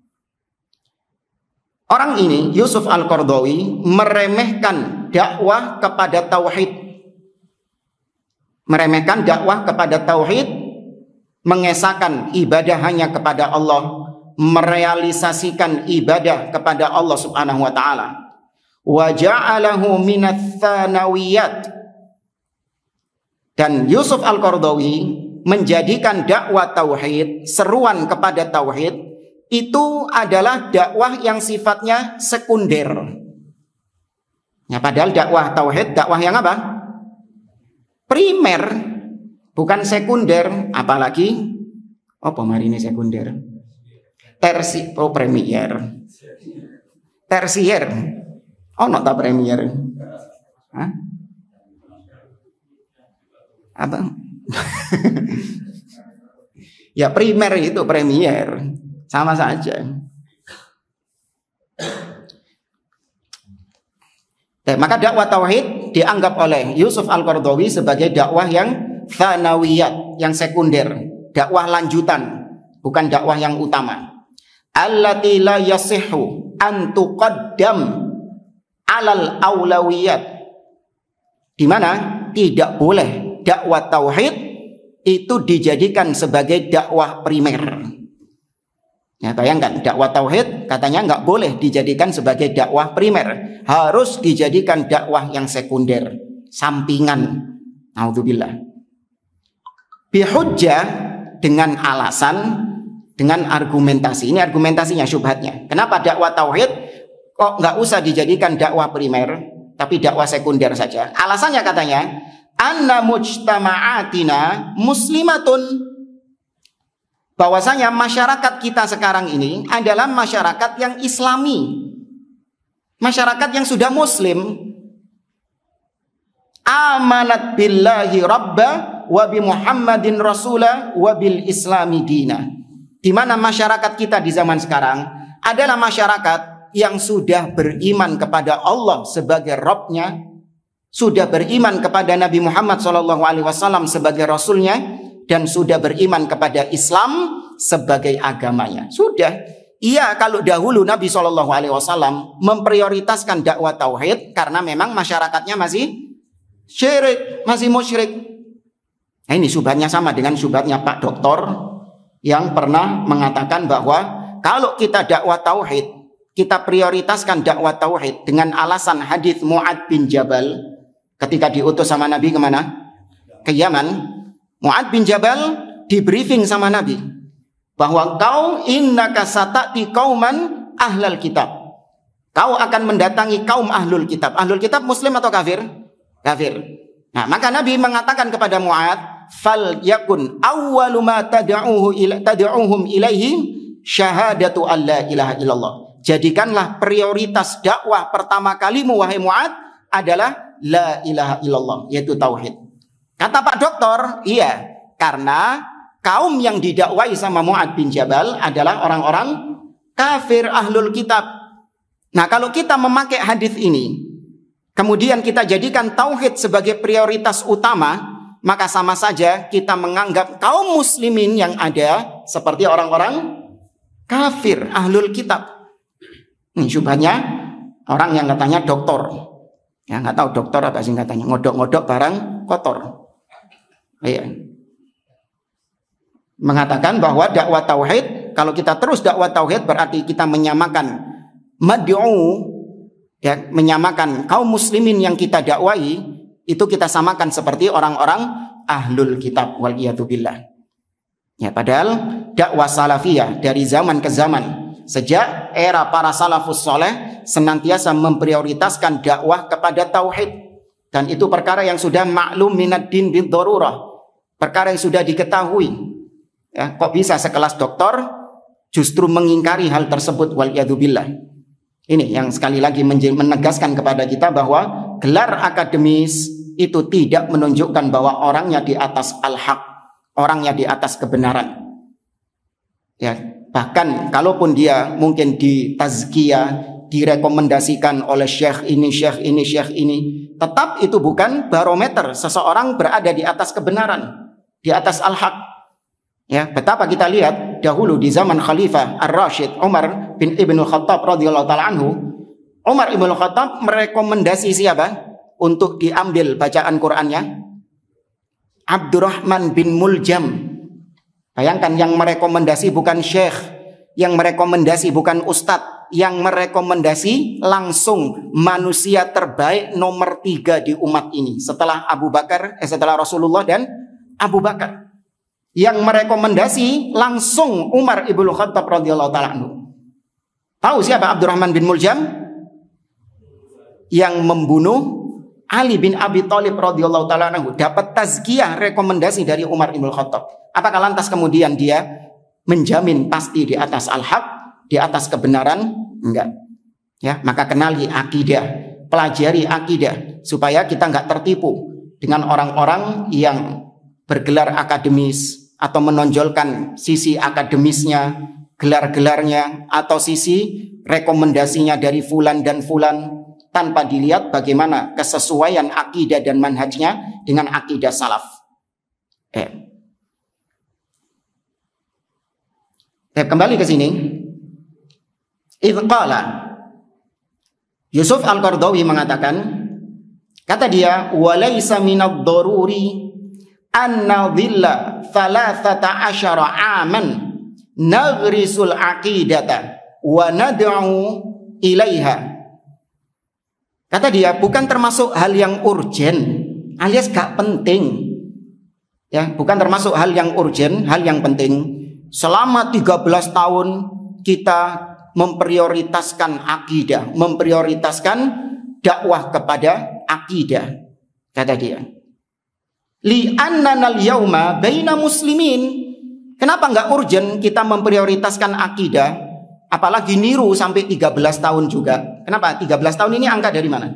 Speaker 1: Orang ini, Yusuf Al-Qaradawi, meremehkan dakwah kepada tauhid. Meremehkan dakwah kepada tauhid, mengesahkan ibadah hanya kepada Allah, merealisasikan ibadah kepada Allah Subhanahu wa taala. Wa ja'alahu minats tsanawiyat. Dan Yusuf Al-Qaradawi menjadikan dakwah tauhid, seruan kepada tauhid, itu adalah dakwah yang sifatnya sekunder. Ya, padahal dakwah tauhid dakwah yang apa? Primer, bukan sekunder. Apalagi apa mari ini sekunder? Tersi, oh premier. Tersier. Oh, not ta premier. Hah? Apa? Ya primer itu premier. Sama saja. Eh, maka dakwah tauhid dianggap oleh Yusuf Al-Qaradawi sebagai dakwah yang tsanawiyat, yang sekunder, dakwah lanjutan, bukan dakwah yang utama. Allati la yasihhu an tuqaddam alal aulawiyat, di mana tidak boleh dakwah tauhid itu dijadikan sebagai dakwah primer. Ya, bayangkan dakwah tauhid katanya nggak boleh dijadikan sebagai dakwah primer, harus dijadikan dakwah yang sekunder, sampingan. Naudzubillah. Bihujjah, dengan alasan, dengan argumentasi. Ini argumentasinya, syubhatnya. Kenapa dakwah tauhid kok nggak usah dijadikan dakwah primer, tapi dakwah sekunder saja? Alasannya katanya, anna mujtama'atina muslimatun, bahwasanya masyarakat kita sekarang ini adalah masyarakat yang islami, masyarakat yang sudah muslim. Amanat billahi rabba wa bi Muhammadin rasula wa bil islami dina. Di mana masyarakat kita di zaman sekarang adalah masyarakat yang sudah beriman kepada Allah sebagai Rabbnya, sudah beriman kepada Nabi Muhammad shallallahu alaihi wasallam sebagai Rasulnya, dan sudah beriman kepada Islam sebagai agamanya. Sudah. Iya, kalau dahulu Nabi shallallahu alaihi wasallam memprioritaskan dakwah tauhid karena memang masyarakatnya masih syirik, masih musyrik. Nah, ini subhatnya sama dengan subhatnya Pak Doktor yang pernah mengatakan bahwa kalau kita dakwah tauhid, kita prioritaskan dakwah tauhid dengan alasan hadis Mu'ad bin Jabal ketika diutus sama Nabi kemana? Ke Yaman. Mu'ad bin Jabal di briefing sama Nabi bahwa kau innaka satati qauman ahlal kitab. Kau akan mendatangi kaum ahlul kitab. Ahlul kitab muslim atau kafir? Kafir. Nah, maka Nabi mengatakan kepada Mu'ad, fal yakun awwalu ma tad'uhu ila tad'uhum ilaihi syahadatu alla ilaha illallah. Jadikanlah prioritas dakwah pertama kalimu wahai Mu'ad adalah la ilaha illallah, yaitu tauhid. Kata Pak Doktor, iya, karena kaum yang didakwai sama Mu'ad bin Jabal adalah orang-orang kafir ahlul kitab. Nah, kalau kita memakai hadis ini, kemudian kita jadikan tauhid sebagai prioritas utama, maka sama saja kita menganggap kaum muslimin yang ada seperti orang-orang kafir ahlul kitab. Ini syubhatnya orang yang katanya doktor, ya nggak tahu doktor apa singkatannya, ngodok-ngodok barang kotor. Iya. Mengatakan bahwa dakwah tauhid, kalau kita terus dakwah tauhid berarti kita menyamakan mad'u, ya, menyamakan kaum muslimin yang kita dakwai itu kita samakan seperti orang-orang ahlul kitab, wal iyadu billah. Ya, padahal dakwah salafiyah dari zaman ke zaman, sejak era para salafus soleh senantiasa memprioritaskan dakwah kepada tauhid, dan itu perkara yang sudah maklum minad din bid darurah, perkara yang sudah diketahui. Ya, kok bisa sekelas doktor justru mengingkari hal tersebut, wal iyadu billah. Ini yang sekali lagi menegaskan kepada kita bahwa gelar akademis itu tidak menunjukkan bahwa orangnya di atas al-haq, orangnya di atas kebenaran. Ya, bahkan kalaupun dia mungkin ditazkiyah, direkomendasikan oleh syekh ini, syekh ini, syekh ini, tetap itu bukan barometer seseorang berada di atas kebenaran, di atas al-haq. Ya, betapa kita lihat dahulu di zaman Khalifah Ar-Rasyid Umar bin Ibnul Khattab radhiyallahu taala anhu, Umar Ibnul Khattab merekomendasi siapa untuk diambil bacaan Qur'annya? Abdurrahman bin Muljam. Bayangkan, yang merekomendasi bukan syekh, yang merekomendasi bukan ustadz, yang merekomendasi langsung manusia terbaik nomor tiga di umat ini setelah Abu Bakar, eh, setelah Rasulullah dan Abu Bakar. Yang merekomendasi langsung Umar Ibnu Khattab radhiyallahu taala anhu. Tahu siapa Abdurrahman bin Muljam? Yang membunuh Ali bin Abi Thalib radhiyallahu taala anhu, dapat tazkiyah rekomendasi dari Umar Ibnu Khattab. Apakah lantas kemudian dia menjamin pasti di atas al-haq, di atas kebenaran? Enggak. Ya, maka kenali akidah, pelajari akidah supaya kita enggak tertipu dengan orang-orang yang bergelar akademis atau menonjolkan sisi akademisnya, gelar-gelarnya, atau sisi rekomendasinya dari fulan dan fulan, tanpa dilihat bagaimana kesesuaian akidah dan manhajnya dengan akidah salaf. Eh. Eh, kembali ke sini. Idqala Yusuf Al-Qardawi mengatakan, kata dia, walaysa minad daruri anna dhilla thalathata asyara aman naghrisul aqidata wa nad'u ilaiha. Kata dia, bukan termasuk hal yang urgen alias gak penting. Ya, bukan termasuk hal yang urgen, hal yang penting. Selama tiga belas tahun kita memprioritaskan akidah, memprioritaskan dakwah kepada akidah. Kata dia, li annana al-yauma baina muslimin. Kenapa enggak urgen kita memprioritaskan akidah, apalagi niru sampai tiga belas tahun juga? Kenapa? tiga belas tahun ini angka dari mana?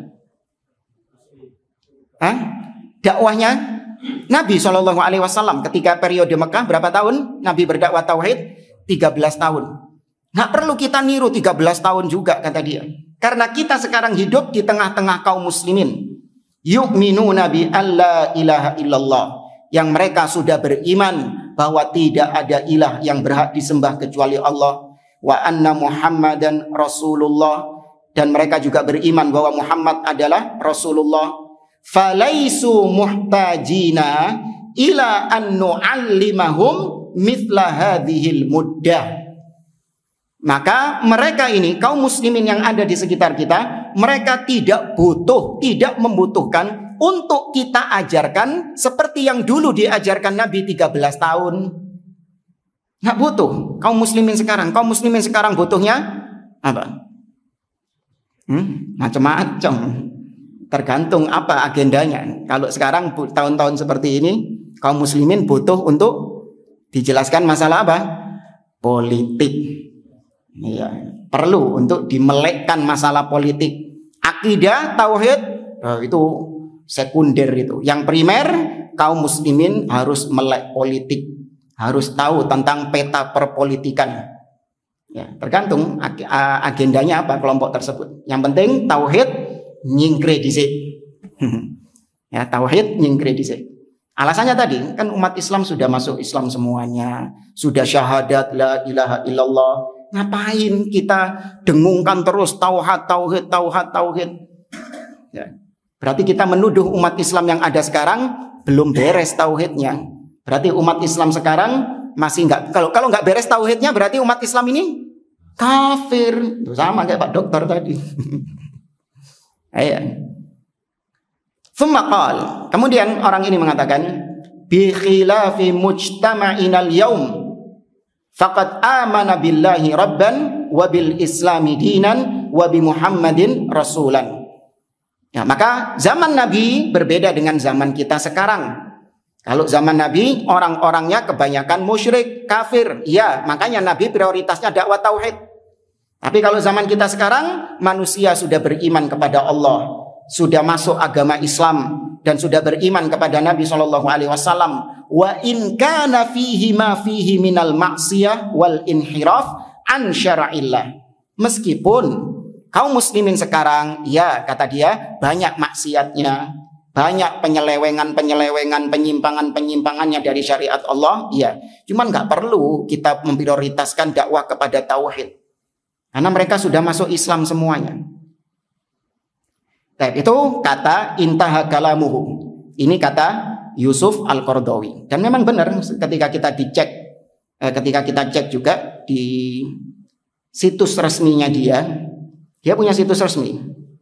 Speaker 1: Hah? Dakwahnya Nabi shallallahu alaihi wasallam ketika periode Mekah berapa tahun Nabi berdakwah tauhid? tiga belas tahun. Nggak perlu kita niru tiga belas tahun juga, kata dia. Karena kita sekarang hidup di tengah-tengah kaum muslimin. Yu'minuna bi alla ilaha illallah. Yang mereka sudah beriman bahwa tidak ada ilah yang berhak disembah kecuali Allah. Wa anna Muhammadan Rasulullah. Dan mereka juga beriman bahwa Muhammad adalah Rasulullah. Falaisu muhtajina ila an nu'allimahum mithla hadhil muddah. Maka mereka ini, kaum muslimin yang ada di sekitar kita, mereka tidak butuh, tidak membutuhkan untuk kita ajarkan seperti yang dulu diajarkan Nabi tiga belas tahun. Nggak butuh. Kaum muslimin sekarang, kaum muslimin sekarang butuhnya apa? Hmm, macam-macam. Tergantung apa agendanya. Kalau sekarang tahun-tahun seperti ini, kaum muslimin butuh untuk dijelaskan masalah apa? Politik. Iya, perlu untuk dimelekkan masalah politik. Akidah, tauhid, oh, itu sekunder itu. Yang primer, kaum muslimin harus melek politik, harus tahu tentang peta perpolitikan. Ya, tergantung ag agendanya apa kelompok tersebut. Yang penting tauhid nyingkre dhisik. Ya, tauhid nyingkre dhisik. Alasannya tadi, kan umat Islam sudah masuk Islam semuanya, sudah syahadat la ilaha illallah. Ngapain kita dengungkan terus tauhid, tauhid, tauhid, tauhid? Ya. Berarti kita menuduh umat Islam yang ada sekarang belum beres tauhidnya. Berarti umat Islam sekarang masih nggak, kalau kalau nggak beres tauhidnya berarti umat Islam ini kafir. Sama kayak Pak Dokter tadi. Ayo. Fumakal. Kemudian orang ini mengatakan, bi khilafi mujtama'inal yaum. Faqad amana billahi rabban wa bil islami dinan wa bi Muhammadin rasulan. Ya, maka zaman Nabi berbeda dengan zaman kita sekarang. Kalau zaman Nabi orang-orangnya kebanyakan musyrik, kafir. Ya, makanya Nabi prioritasnya dakwah tauhid. Tapi kalau zaman kita sekarang manusia sudah beriman kepada Allah, sudah masuk agama Islam dan sudah beriman kepada Nabi shallallahu alaihi wasallam. Wa in kana fihi ma fihi minal maksiyah wal inhiraf an syara'illah. Meskipun kaum muslimin sekarang, ya kata dia, banyak maksiatnya, banyak penyelewengan-penyelewengan, penyimpangan-penyimpangannya dari syariat Allah, iya. Cuman nggak perlu kita memprioritaskan dakwah kepada tauhid. Karena mereka sudah masuk Islam semuanya. Nah, itu kata intaha kalamuhu. Ini kata Yusuf Al-Qaradawi. Dan memang benar ketika kita dicek, eh, ketika kita cek juga di situs resminya dia, dia punya situs resmi.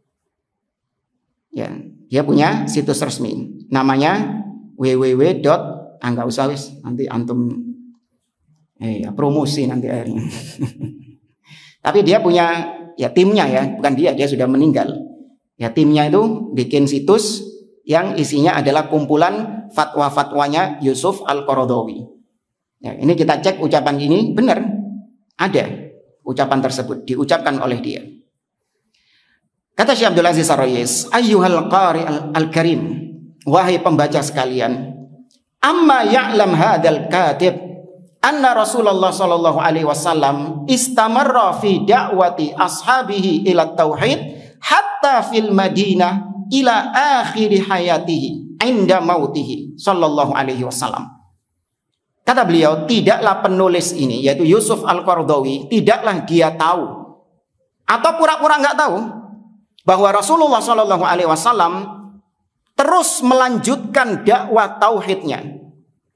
Speaker 1: Ya, dia punya situs resmi. Namanya www. Ah, nggak usah wis, nanti antum eh ya, promosi nanti akhirnya. Tapi dia punya ya timnya ya, bukan dia, dia sudah meninggal. Ya timnya itu bikin situs yang isinya adalah kumpulan fatwa-fatwanya Yusuf Al-Qaradawi. Ya, ini kita cek ucapan ini benar, ada ucapan tersebut diucapkan oleh dia. Kata Syekh Abdul Aziz Ar-Rayis, ayyuhal qari al-karim, wahai pembaca sekalian, amma ya'lam hadzal katib anna Rasulullah sallallahu alaihi wasallam istamarra fi da'wati ashabihi ila tauhid hatta fil Madinah ila akhir hayatihi inda mautihi sallallahu alaihi wasallam. Kata beliau, tidaklah penulis ini yaitu Yusuf Al-Qaradawi, tidaklah dia tahu atau pura-pura enggak tahu bahwa Rasulullah sallallahu alaihi wasallam terus melanjutkan dakwah tauhidnya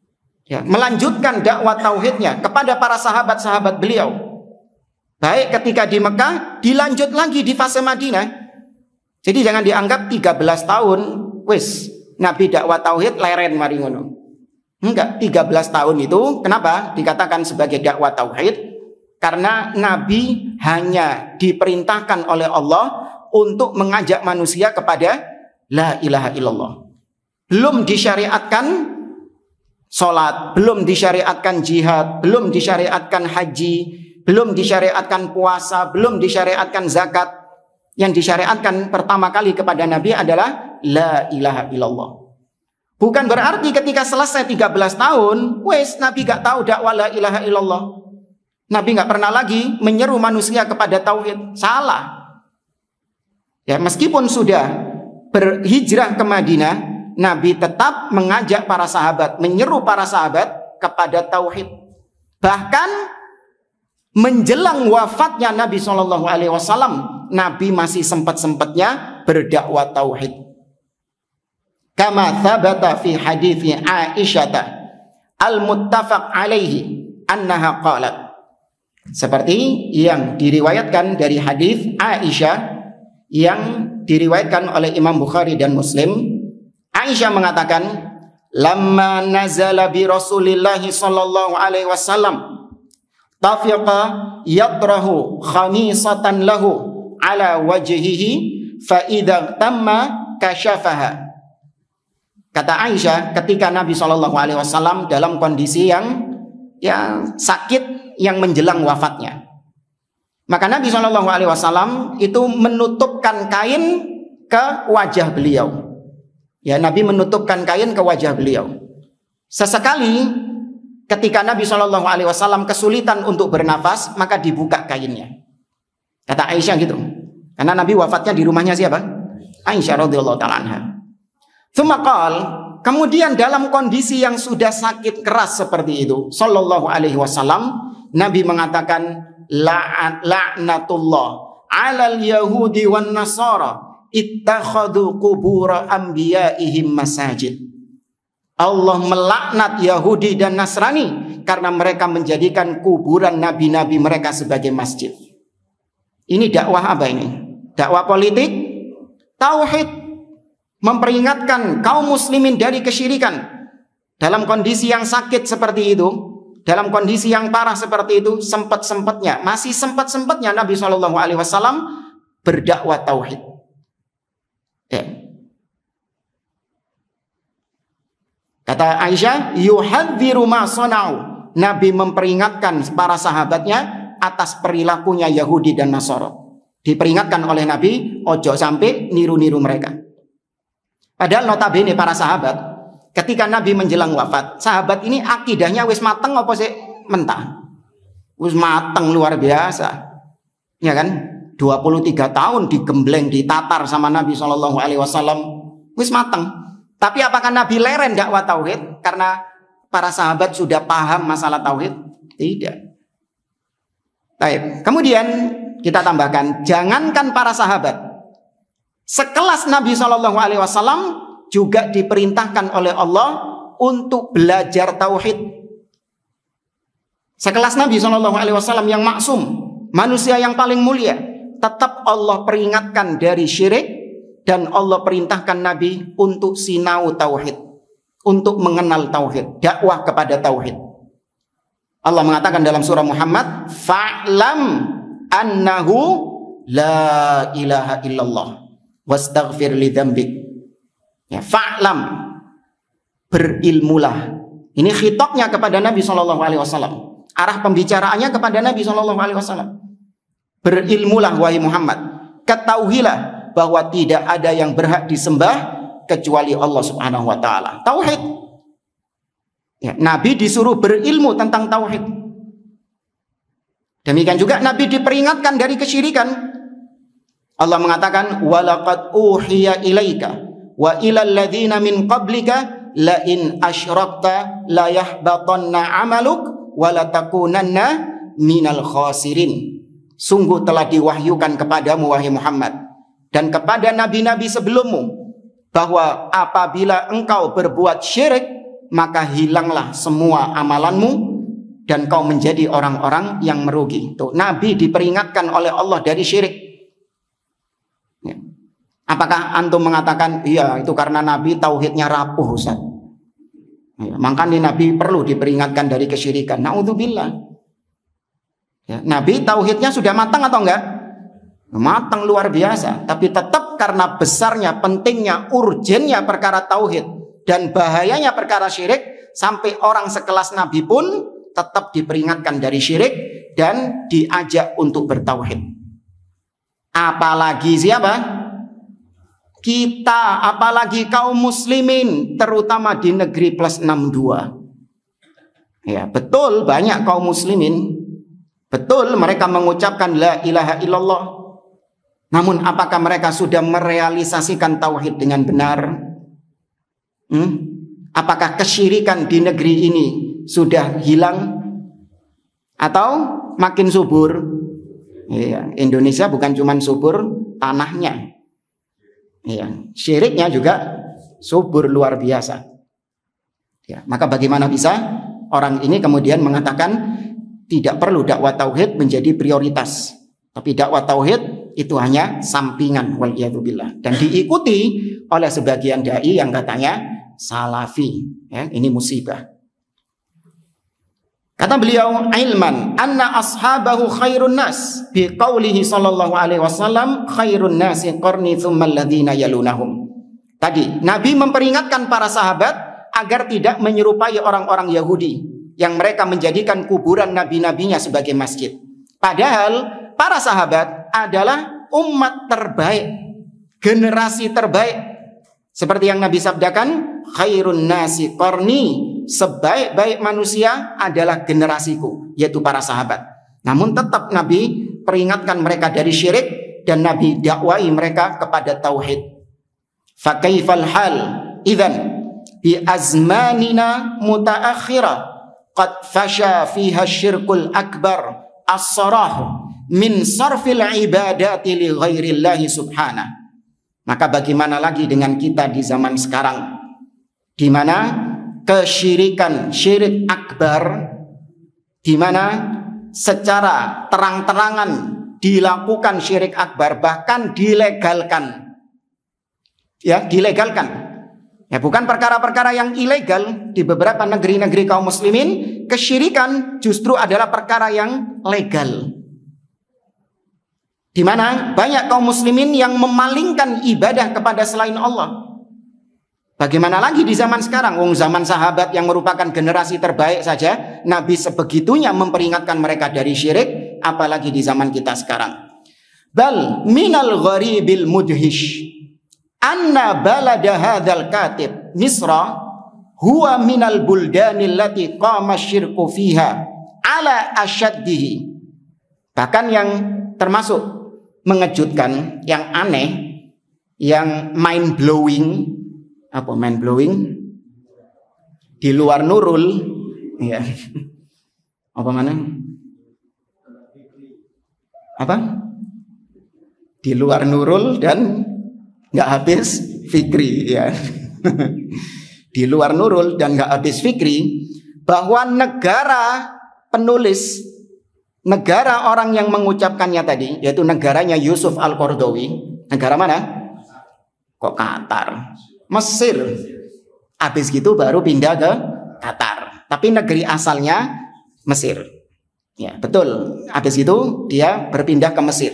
Speaker 1: Ya, melanjutkan dakwah tauhidnya kepada para sahabat-sahabat beliau. Baik ketika di Mekah, dilanjut lagi di fase Madinah. Jadi jangan dianggap tiga belas tahun wis Nabi dakwah tauhid leren mari ngono. Enggak, tiga belas tahun itu kenapa dikatakan sebagai dakwah tauhid? Karena Nabi hanya diperintahkan oleh Allah untuk mengajak manusia kepada la ilaha illallah. Belum disyariatkan sholat, belum disyariatkan jihad, belum disyariatkan haji, belum disyariatkan puasa, belum disyariatkan zakat. Yang disyariatkan pertama kali kepada Nabi adalah la ilaha illallah. Bukan berarti ketika selesai tiga belas tahun, wes Nabi gak tahu dakwah la ilaha illallah. Nabi gak pernah lagi menyeru manusia kepada tauhid. Salah. Ya, meskipun sudah berhijrah ke Madinah, Nabi tetap mengajak para sahabat, menyeru para sahabat kepada tauhid. Bahkan menjelang wafatnya Nabi shallallahu alaihi wasallam, Nabi masih sempat-sempatnya berdakwah tauhid. Kama thabata fi hadithi Aisyah al-muttafaq alaihi annaha qalat. Seperti yang diriwayatkan dari hadis Aisyah yang diriwayatkan oleh Imam Bukhari dan Muslim. Aisyah mengatakan, lamma nazala bi Rasulillah sallallahu alaihi wasallam tafiqa yatrahu khamisatan lahu ala wajhihi fa idza tamma kashafaha. Kata Aisyah, ketika Nabi sallallahu alaihi wasallam dalam kondisi yang ya sakit yang menjelang wafatnya, maka Nabi sallallahu alaihi wasallam itu menutupkan kain ke wajah beliau. Ya, Nabi menutupkan kain ke wajah beliau. Sesekali ketika Nabi shallallahu alaihi wasallam kesulitan untuk bernafas, maka dibuka kainnya. Kata Aisyah gitu. Karena Nabi wafatnya di rumahnya siapa? Aisyah radhiyallahu taala anha. Tsumma qal, kemudian dalam kondisi yang sudah sakit keras seperti itu, shallallahu alaihi wasallam, Nabi mengatakan la'natullah 'alal yahudi wan nasara ittakhadhu qubur anbiya'ihim masajid. Allah melaknat Yahudi dan Nasrani karena mereka menjadikan kuburan nabi-nabi mereka sebagai masjid. Ini dakwah apa ini? Dakwah politik? Tauhid. Memperingatkan kaum muslimin dari kesyirikan. Dalam kondisi yang sakit seperti itu, dalam kondisi yang parah seperti itu, sempat-sempatnya, masih sempat-sempatnya Nabi shallallahu alaihi wasallam berdakwah tauhid. Ya. Kata Aisyah, yuhadziru ma sana'u. Nabi memperingatkan para sahabatnya atas perilakunya Yahudi dan Nasara. Diperingatkan oleh Nabi, ojo sampai niru-niru mereka. Padahal notabene para sahabat, ketika Nabi menjelang wafat, sahabat ini akidahnya wis mateng apa sih mentah? Wis mateng luar biasa. Ya kan? dua puluh tiga tahun digembleng, ditatar sama Nabi shallallahu alaihi wasallam, wis mateng. Tapi apakah Nabi leren dakwah tauhid karena para sahabat sudah paham masalah tauhid? Tidak. Baik. Kemudian kita tambahkan, jangankan para sahabat, sekelas Nabi shallallahu alaihi wasallam juga diperintahkan oleh Allah untuk belajar tauhid. Sekelas Nabi shallallahu alaihi wasallam yang maksum, manusia yang paling mulia, tetap Allah peringatkan dari syirik, dan Allah perintahkan Nabi untuk sinau tauhid, untuk mengenal tauhid, dakwah kepada tauhid. Allah mengatakan dalam surah Muhammad, fa'lam annahu la ilaha illallah wastaghfir li dzambik. Ya, fa'lam, berilmulah. Ini khitabnya kepada Nabi shallallahu alaihi wasallam. Arah pembicaraannya kepada Nabi shallallahu alaihi wasallam. Berilmulah wahai Muhammad, ketahuilah bahwa tidak ada yang berhak disembah kecuali Allah Subhanahu wa taala. Tauhid. Ya, Nabi disuruh berilmu tentang tauhid. Demikian juga Nabi diperingatkan dari kesyirikan. Allah mengatakan, walaqad uhiya ilaika wa ilal ladzina min qablika la in asyrakta la yahbatanna 'amaluk wa la takunanna minal khasirin. Sungguh telah diwahyukan kepadamu wahai Muhammad dan kepada nabi-nabi sebelummu bahwa apabila engkau berbuat syirik, maka hilanglah semua amalanmu dan kau menjadi orang-orang yang merugi. Tuh, Nabi diperingatkan oleh Allah dari syirik. Ya. Apakah antum mengatakan, iya itu karena Nabi tauhidnya rapuh, Ustaz? Ya, makanya Nabi perlu diperingatkan dari kesyirikan. Na'udzubillah. Ya, Nabi tauhidnya sudah matang atau enggak? Matang luar biasa. Tapi tetap karena besarnya, pentingnya, urgennya perkara tauhid dan bahayanya perkara syirik, sampai orang sekelas Nabi pun tetap diperingatkan dari syirik dan diajak untuk bertauhid. Apalagi siapa? Kita, apalagi kaum muslimin, terutama di negeri plus enam puluh dua. Ya, betul banyak kaum muslimin, betul mereka mengucapkan la ilaha illallah. Namun apakah mereka sudah merealisasikan tauhid dengan benar? Hmm? Apakah kesyirikan di negeri ini sudah hilang atau makin subur? Ya, Indonesia bukan cuma subur tanahnya, ya, syiriknya juga subur luar biasa. Ya, maka bagaimana bisa orang ini kemudian mengatakan tidak perlu dakwah tauhid menjadi prioritas, tapi dakwah tauhid itu hanya sampingan, waliyadzubillah, dan diikuti oleh sebagian dai yang katanya salafi. Ya, ini musibah. Kata beliau, ilman anna ashabahu khairun nas, bi qaulihi sallallahu alaihi wasallam khairun nasi qarni tsumma alladziina yalunahum. Tadi Nabi memperingatkan para sahabat agar tidak menyerupai orang-orang Yahudi yang mereka menjadikan kuburan nabi-nabinya sebagai masjid. Padahal para sahabat adalah umat terbaik, generasi terbaik. Seperti yang Nabi sabdakan, khairun nasi qarni, sebaik-baik manusia adalah generasiku, yaitu para sahabat. Namun tetap Nabi peringatkan mereka dari syirik dan Nabi dakwai mereka kepada tauhid. Fa kaifal hal idzan bi azmanina mutaakhirah qad fasha fiha syirkul akbar as-sarah min sarfil ibadati li ghairillahi subhanahu. Maka bagaimana lagi dengan kita di zaman sekarang, di mana kesyirikan, syirik akbar, di mana secara terang-terangan dilakukan syirik akbar, bahkan dilegalkan. Ya, dilegalkan. Ya, bukan perkara-perkara yang ilegal. Di beberapa negeri-negeri kaum muslimin, kesyirikan justru adalah perkara yang legal. Di mana banyak kaum muslimin yang memalingkan ibadah kepada selain Allah. Bagaimana lagi di zaman sekarang? Wong zaman sahabat yang merupakan generasi terbaik saja Nabi sebegitunya memperingatkan mereka dari syirik, apalagi di zaman kita sekarang. Bal minal gharibil mudhish anna balada hadzal katib Misra huwa minal buldanil lati qama syirku fiha ala asyaddihi. Bahkan yang termasuk mengejutkan, yang aneh, yang mind blowing, apa mind blowing? Di luar Nurul, ya. Apa mana? Apa? Di luar Nurul dan nggak habis fikri, ya. Di luar Nurul dan nggak habis fikri, bahwa negara penulis, negara orang yang mengucapkannya tadi, yaitu negaranya Yusuf Al-Qaradawi. Negara mana? Kok Qatar? Mesir. Habis gitu baru pindah ke Qatar. Tapi negeri asalnya Mesir. Ya, betul. Habis itu dia berpindah ke Mesir.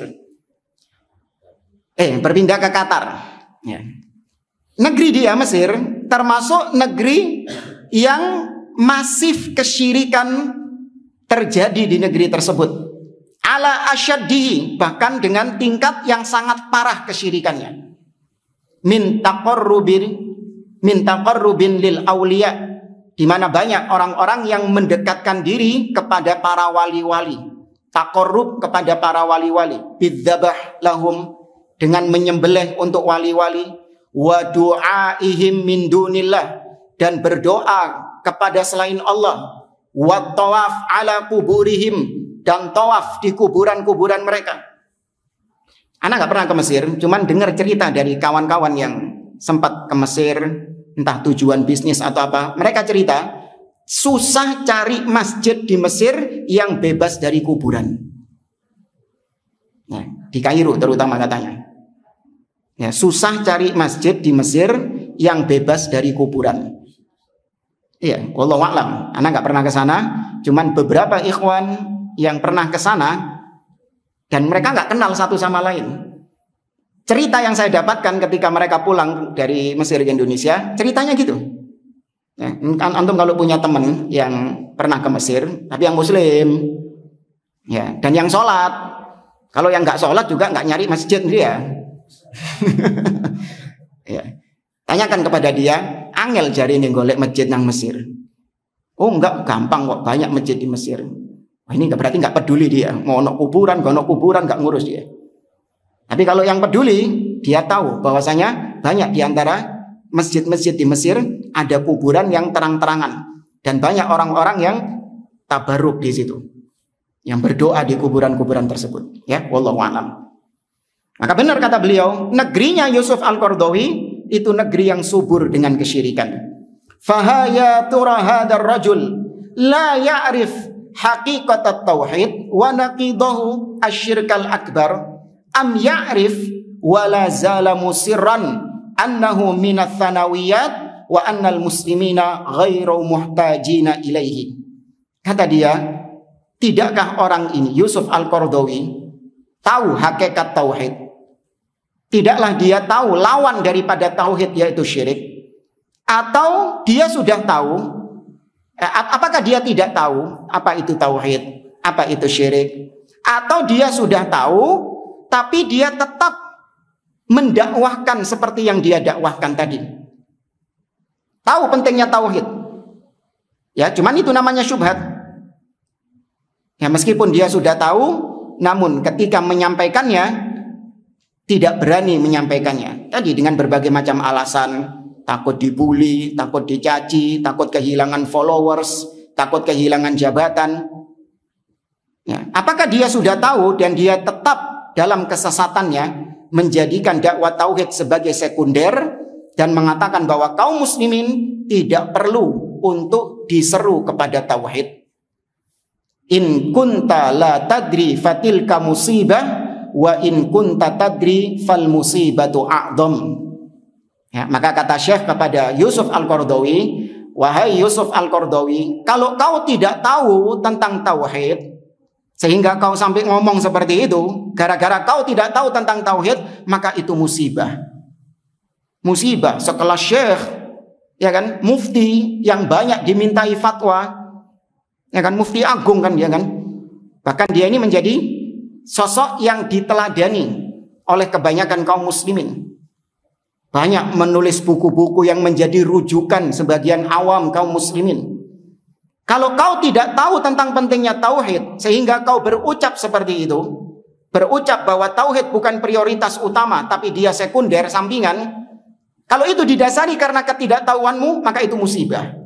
Speaker 1: Eh, berpindah ke Qatar. Ya. Negeri dia Mesir termasuk negeri yang masif kesyirikan terjadi di negeri tersebut. Ala asyaddihi, bahkan dengan tingkat yang sangat parah kesyirikannya. Min taqarrubin min taqarrubin lil auliya, di mana banyak orang-orang yang mendekatkan diri kepada para wali-wali. Taqarrub kepada para wali-wali, bidzabah lahum, dengan menyembelih untuk wali-wali, wa du'aihim min dunillah, dan berdoa kepada selain Allah, wa tawaf ala kuburihim, dan tawaf di kuburan-kuburan mereka. Anak gak pernah ke Mesir, cuman dengar cerita dari kawan-kawan yang sempat ke Mesir, entah tujuan bisnis atau apa. Mereka cerita susah cari masjid di Mesir yang bebas dari kuburan. Nah, di Kairo terutama katanya. Ya, susah cari masjid di Mesir yang bebas dari kuburan. Iya, wallahu a'lam. Anak nggak pernah ke sana, cuman beberapa ikhwan yang pernah ke sana dan mereka nggak kenal satu sama lain. Cerita yang saya dapatkan ketika mereka pulang dari Mesir ke Indonesia, ceritanya gitu. Ya, antum kalau punya teman yang pernah ke Mesir, tapi yang Muslim, ya, dan yang sholat, kalau yang nggak sholat juga nggak nyari masjid dia. Ya. Tanyakan kepada dia, angel jari ini golek masjid yang Mesir. Oh enggak, gampang kok, banyak masjid di Mesir. Wah, ini berarti nggak peduli dia, mau ono kuburan, gak ono kuburan nggak ngurus dia. Tapi kalau yang peduli, dia tahu bahwasanya banyak di antara masjid-masjid di Mesir ada kuburan yang terang-terangan dan banyak orang-orang yang tabarruk di situ, yang berdoa di kuburan-kuburan tersebut. Ya, wallahu a'lam. Maka benar kata beliau, negerinya Yusuf Al-Qaradawi itu negeri yang subur dengan kesyirikan. Fahaya tura hadar rajul la ya'rif haqiqat at-tauhid wa naqidahu asyirkal akbar am ya'rif wa la zala musirran annahu minats thanawiyat wa annal muslimina ghairu muhtajina ilaihi. Kata dia, tidakkah orang ini Yusuf Al-Qaradawi tahu hakikat tauhid? Tidaklah dia tahu lawan daripada tauhid yaitu syirik? Atau dia sudah tahu? Eh, apakah dia tidak tahu apa itu tauhid, apa itu syirik? Atau dia sudah tahu tapi dia tetap mendakwahkan seperti yang dia dakwahkan tadi? Tahu pentingnya tauhid, ya, cuman itu namanya syubhat. Ya, meskipun dia sudah tahu, namun ketika menyampaikannya tidak berani menyampaikannya. Tadi dengan berbagai macam alasan, takut dibully, takut dicaci, takut kehilangan followers, takut kehilangan jabatan. Ya, apakah dia sudah tahu dan dia tetap dalam kesesatannya menjadikan dakwah tauhid sebagai sekunder dan mengatakan bahwa kaum muslimin tidak perlu untuk diseru kepada tauhid? In kunta la tadri fatilka musibah wa in kunta tadri fal musibatu a'dham. Ya, maka kata Syekh kepada Yusuf Al-Qaradawi, wahai Yusuf Al-Qaradawi, kalau kau tidak tahu tentang tauhid sehingga kau sampai ngomong seperti itu, gara-gara kau tidak tahu tentang tauhid, maka itu musibah. Musibah sekelas Syekh, ya kan, mufti yang banyak dimintai fatwa, ya kan, mufti agung kan dia kan. Bahkan dia ini menjadi sosok yang diteladani oleh kebanyakan kaum muslimin. Banyak menulis buku-buku yang menjadi rujukan sebagian awam kaum muslimin. Kalau kau tidak tahu tentang pentingnya tauhid sehingga kau berucap seperti itu, berucap bahwa tauhid bukan prioritas utama tapi dia sekunder, sampingan, kalau itu didasari karena ketidaktahuanmu, maka itu musibah.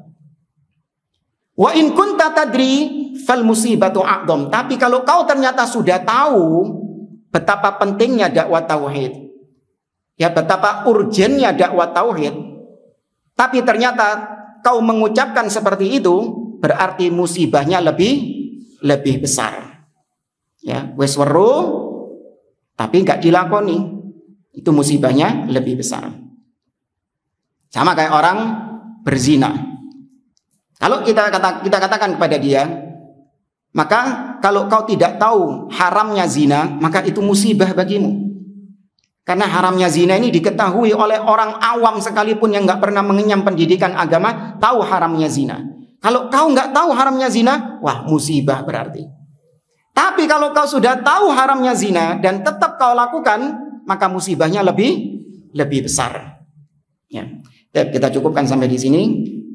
Speaker 1: Wa in kunta tadri fal musibatu a'dham. Tapi kalau kau ternyata sudah tahu betapa pentingnya dakwah tauhid, ya, betapa urgennya dakwah tauhid, tapi ternyata kau mengucapkan seperti itu, berarti musibahnya lebih lebih besar. Ya, wes weru tapi nggak dilakoni, itu musibahnya lebih besar. Sama kayak orang berzina. Kalau kita kata, kita katakan kepada dia, maka kalau kau tidak tahu haramnya zina, maka itu musibah bagimu. Karena haramnya zina ini diketahui oleh orang awam sekalipun yang nggak pernah mengenyam pendidikan agama, tahu haramnya zina. Kalau kau nggak tahu haramnya zina, wah, musibah berarti. Tapi kalau kau sudah tahu haramnya zina dan tetap kau lakukan, maka musibahnya lebih lebih besar. Ya, kita cukupkan sampai di sini.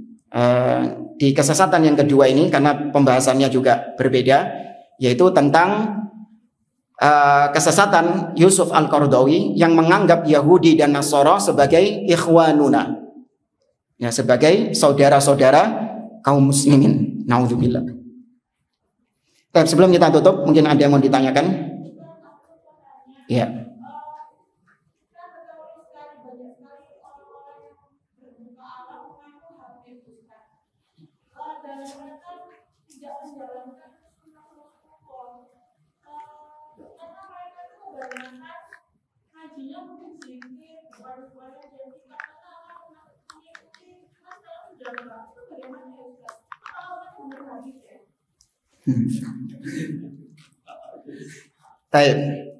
Speaker 1: Uh, di kesesatan yang kedua ini, karena pembahasannya juga berbeda, yaitu tentang uh, kesesatan Yusuf Al-Qaradawi yang menganggap Yahudi dan Nasara sebagai ikhwanuna, ya, sebagai saudara-saudara kaum muslimin. Naudzubillah. Tapi sebelum kita tutup, mungkin ada yang mau ditanyakan? Ya. Baik.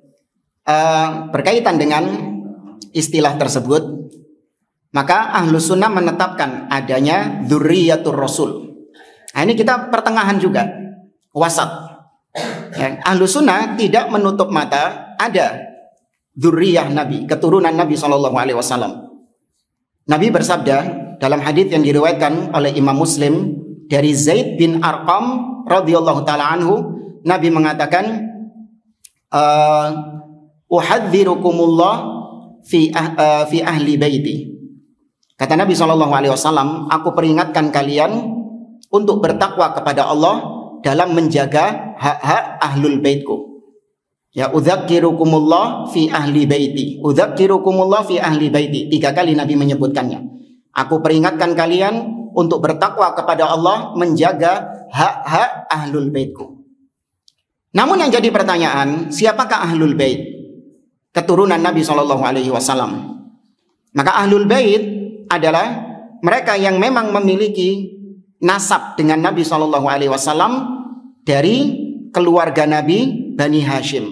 Speaker 1: Uh, berkaitan dengan istilah tersebut, maka ahlu sunnah menetapkan adanya dzurriyyatur rasul. Nah, ini kita pertengahan juga, wasat. Ya, ahlu sunnah tidak menutup mata ada dzurriyyah Nabi, keturunan Nabi shallallahu alaihi wasallam. Nabi bersabda dalam hadis yang diriwayatkan oleh Imam Muslim dari Zaid bin Arqam radhiyallahu taala anhu, Nabi mengatakan, uh, uhadzirukumullah fi uh, fi ahli baiti. Kata Nabi shallallahu alaihi wasallam, aku peringatkan kalian untuk bertakwa kepada Allah dalam menjaga hak-hak ahlul baitku. Ya, udzakirukumullah fi ahli baiti. Udzakirukumullah fi ahli baiti. Tiga kali Nabi menyebutkannya. Aku peringatkan kalian untuk bertakwa kepada Allah, menjaga hak-hak ahlul baitku. Namun yang jadi pertanyaan, siapakah ahlul bait? Keturunan Nabi shallallahu alaihi wasallam. Maka ahlul bait adalah mereka yang memang memiliki nasab dengan Nabi shallallahu alaihi wasallam dari keluarga Nabi Bani Hashim.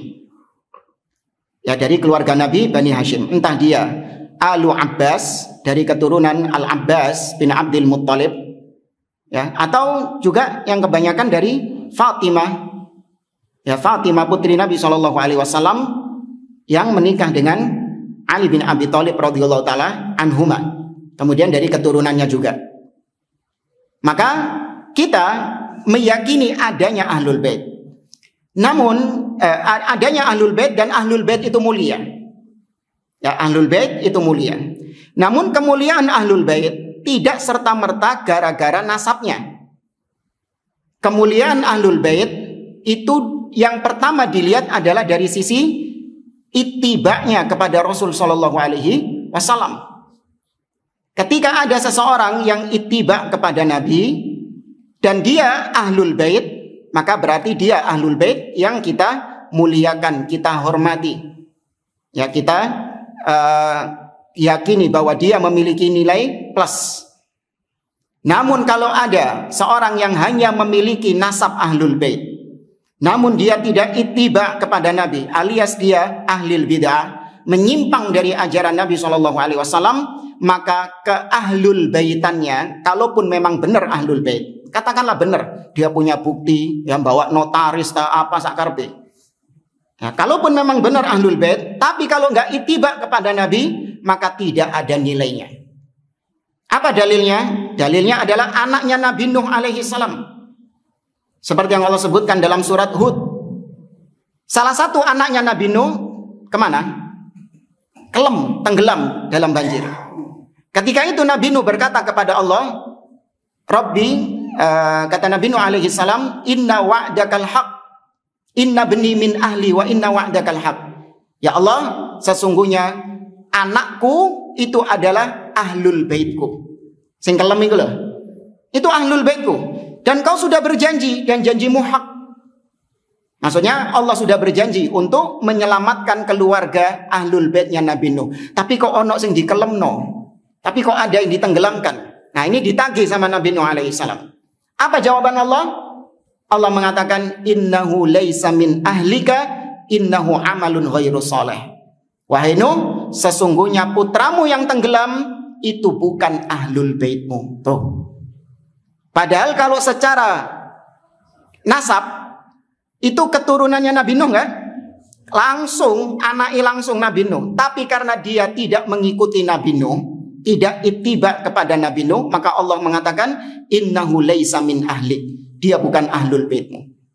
Speaker 1: Ya, dari keluarga Nabi Bani Hashim. Entah dia Alu Abbas, dari keturunan Al Abbas bin Abdul Muttalib, ya, atau juga yang kebanyakan dari Fatimah. Ya, Fatimah putri Nabi shallallahu alaihi wasallam yang menikah dengan Ali bin Abi Thalib radhiyallahu taala anhuma. Kemudian dari keturunannya juga. Maka kita meyakini adanya ahlul bait. Namun eh, adanya ahlul bait dan ahlul bait itu mulia. Ya, ahlul bait itu mulia. Namun kemuliaan ahlul bait tidak serta-merta gara-gara nasabnya. Kemuliaan ahlul bait itu yang pertama dilihat adalah dari sisi ittiba'nya kepada Rasul sallallahu alaihi wasallam. Ketika ada seseorang yang ittiba kepada Nabi dan dia ahlul bait, maka berarti dia ahlul bait yang kita muliakan, kita hormati. Ya, kita uh, yakini bahwa dia memiliki nilai plus. Namun kalau ada seorang yang hanya memiliki nasab ahlul bait, namun dia tidak ittiba kepada Nabi, alias dia ahlul bid'ah, menyimpang dari ajaran Nabi shallallahu alaihi wasallam, maka ke ahlul baitannya, kalaupun memang benar ahlul bait, katakanlah benar, dia punya bukti yang bawa notaris tak apa sakarbe. Nah, kalaupun memang benar ahlul bait, tapi kalau nggak ittiba kepada Nabi, maka tidak ada nilainya. Apa dalilnya? Dalilnya adalah anaknya Nabi Nuh alaihi salam. Seperti yang Allah sebutkan dalam surat Hud. Salah satu anaknya Nabi Nuh kemana? Kelem, tenggelam dalam banjir. Ketika itu Nabi Nuh berkata kepada Allah, Rabbi, uh, kata Nabi Nuh alaihi salam, inna wa'dakal haq, inna bni min ahli wa inna wa'dakal haq. Ya Allah, sesungguhnya anakku itu adalah ahlul baitku. Sing kelem iku lho. Itu ahlul baitku. Dan kau sudah berjanji, dan janjimu hak. Maksudnya Allah sudah berjanji untuk menyelamatkan keluarga ahlul baitnya Nabi Nuh. Tapi kok ono sing dikelemno. Tapi kok ada yang ditenggelamkan. Nah, ini ditagih sama Nabi Nuh alaihi salam. Apa jawaban Allah? Allah mengatakan, innahu laisa min ahlika, innahu amalun ghairu saleh. Wahai Nuh, sesungguhnya putramu yang tenggelam itu bukan ahlul baitmu. Tuh. Padahal kalau secara nasab itu keturunannya Nabi Nuh kan? Langsung, anaknya langsung Nabi Nuh. Tapi karena dia tidak mengikuti Nabi Nuh, tidak ittiba kepada Nabi Nuh, maka Allah mengatakan innahu laisa min ahlik. Dia bukan ahlul baitmu.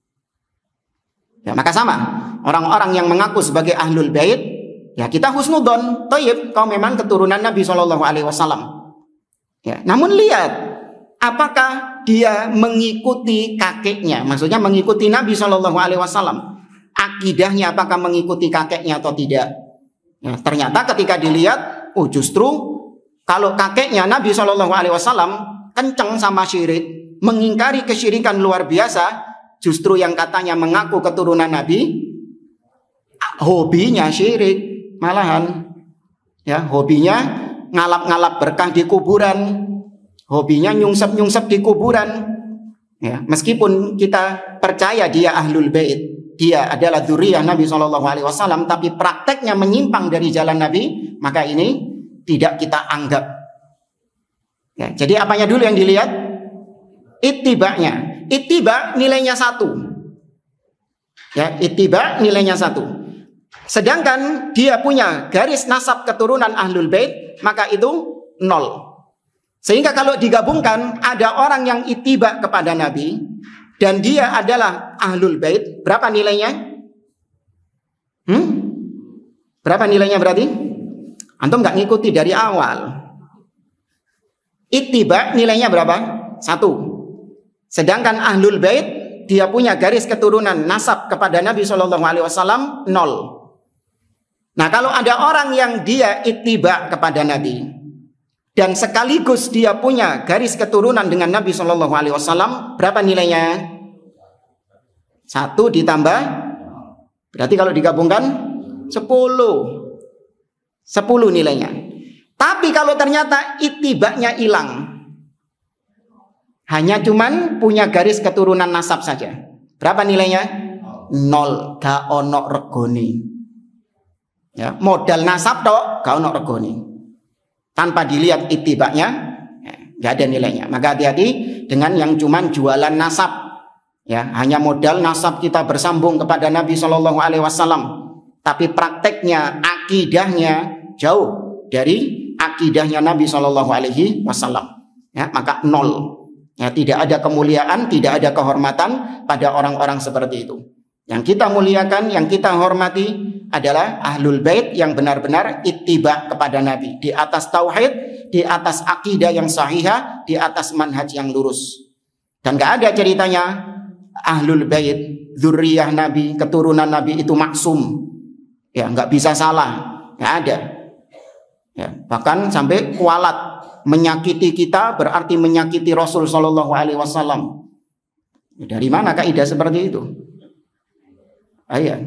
Speaker 1: Ya, maka sama, orang-orang yang mengaku sebagai ahlul bait, ya kita husnudon, thayyib, kau memang keturunan Nabi shallallahu alaihi wasallam. Ya, namun lihat apakah dia mengikuti kakeknya, maksudnya mengikuti Nabi shallallahu alaihi wasallam. Akidahnya apakah mengikuti kakeknya atau tidak? Ya, ternyata ketika dilihat, oh justru kalau kakeknya Nabi shallallahu alaihi wasallam kenceng sama syirik, mengingkari kesyirikan luar biasa, justru yang katanya mengaku keturunan Nabi, hobinya syirik malahan. Ya, hobinya ngalap-ngalap berkah di kuburan, hobinya nyungsep-nyungsep di kuburan. Ya, meskipun kita percaya dia ahlul bait, dia adalah dzurriyyah Nabi shallallahu alaihi wasallam, tapi prakteknya menyimpang dari jalan Nabi, maka ini tidak kita anggap. Ya, jadi apanya dulu yang dilihat? Ittiba'nya. Ittiba nilainya satu. Ya, ittiba nilainya satu. Sedangkan dia punya garis nasab keturunan ahlul bait, maka itu nol. Sehingga kalau digabungkan, ada orang yang ittiba kepada Nabi dan dia adalah ahlul bait, berapa nilainya? Hmm? Berapa nilainya berarti? Antum nggak ngikuti dari awal. Ittiba nilainya berapa? Satu. Sedangkan ahlul bait, dia punya garis keturunan nasab kepada Nabi shallallahu alaihi wasallam nol. Nah, kalau ada orang yang dia ittiba kepada Nabi dan sekaligus dia punya garis keturunan dengan Nabi shallallahu alaihi wasallam, berapa nilainya? Satu ditambah, berarti kalau digabungkan sepuluh. Sepuluh nilainya. Tapi kalau ternyata ittibanya hilang, hanya cuman punya garis keturunan nasab saja, berapa nilainya? Nol. Gak ono regoni. Ya, modal nasab toh gak ono regoni. Tanpa dilihat ittibanya, ya, gak ada nilainya. Maka hati-hati dengan yang cuman jualan nasab. Ya, hanya modal nasab kita bersambung kepada Nabi shallallahu alaihi wasallam, tapi prakteknya, akidahnya jauh dari akidahnya Nabi shallallahu alaihi wasallam. Ya, maka nol. Ya, tidak ada kemuliaan, tidak ada kehormatan pada orang-orang seperti itu. Yang kita muliakan, yang kita hormati adalah ahlul bait yang benar-benar ittiba kepada Nabi, di atas tauhid, di atas akidah yang sahihah, di atas manhaj yang lurus. Dan gak ada ceritanya ahlul bait, dzurriyyah Nabi, keturunan Nabi itu maksum. Ya, nggak bisa salah, nggak ada. Ya, bahkan sampai kualat, menyakiti kita berarti menyakiti Rasul Shallallahu Alaihi Wasallam. Dari mana kaidah seperti itu? Ayah.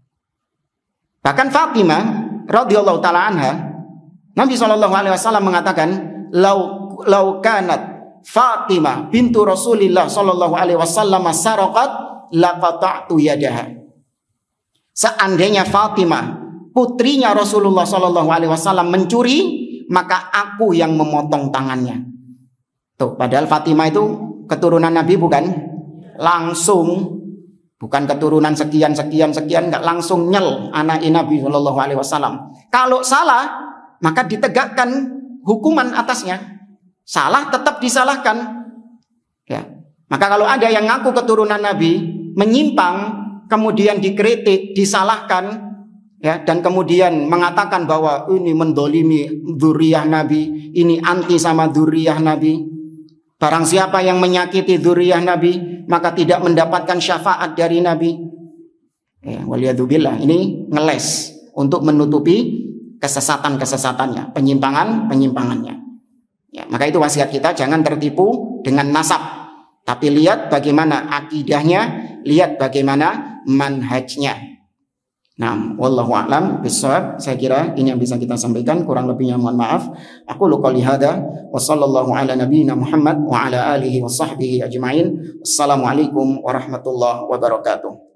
Speaker 1: Bahkan Fatimah radhiyallahu taala anha, Nabi Shallallahu Alaihi Wasallam mengatakan, lau lau kanat Fatimah bintu Rasulillah Shallallahu Alaihi Wasallam saraqat laqata'tu yadaha. Seandainya Fatimah putrinya Rasulullah Shallallahu Alaihi Wasallam mencuri, maka aku yang memotong tangannya. Tuh, padahal Fatimah itu keturunan Nabi bukan? Langsung, bukan keturunan sekian sekian sekian, nggak langsung nyel anak Nabi Shallallahu Alaihi Wasallam. Kalau salah, maka ditegakkan hukuman atasnya. Salah tetap disalahkan. Ya, maka kalau ada yang ngaku keturunan Nabi menyimpang, kemudian dikritik, disalahkan, ya, dan kemudian mengatakan bahwa ini mendolimi dzurriyyah Nabi, ini anti sama dzurriyyah Nabi. Barang siapa yang menyakiti dzurriyyah Nabi, maka tidak mendapatkan syafaat dari Nabi. Ya, waliyadzubillah, ini ngeles untuk menutupi kesesatan-kesesatannya, penyimpangan-penyimpangannya. Ya, maka itu wasiat kita, jangan tertipu dengan nasab, tapi lihat bagaimana akidahnya, lihat bagaimana manhajnya. Nah, wallahu a'lam bishawab. Saya kira ini yang bisa kita sampaikan, kurang lebihnya mohon maaf. Aku qouli hada wa sallallahu ala nabiyyina Muhammad wa ala alihi wa sahbihi ajmain. Assalamualaikum warahmatullahi wabarakatuh.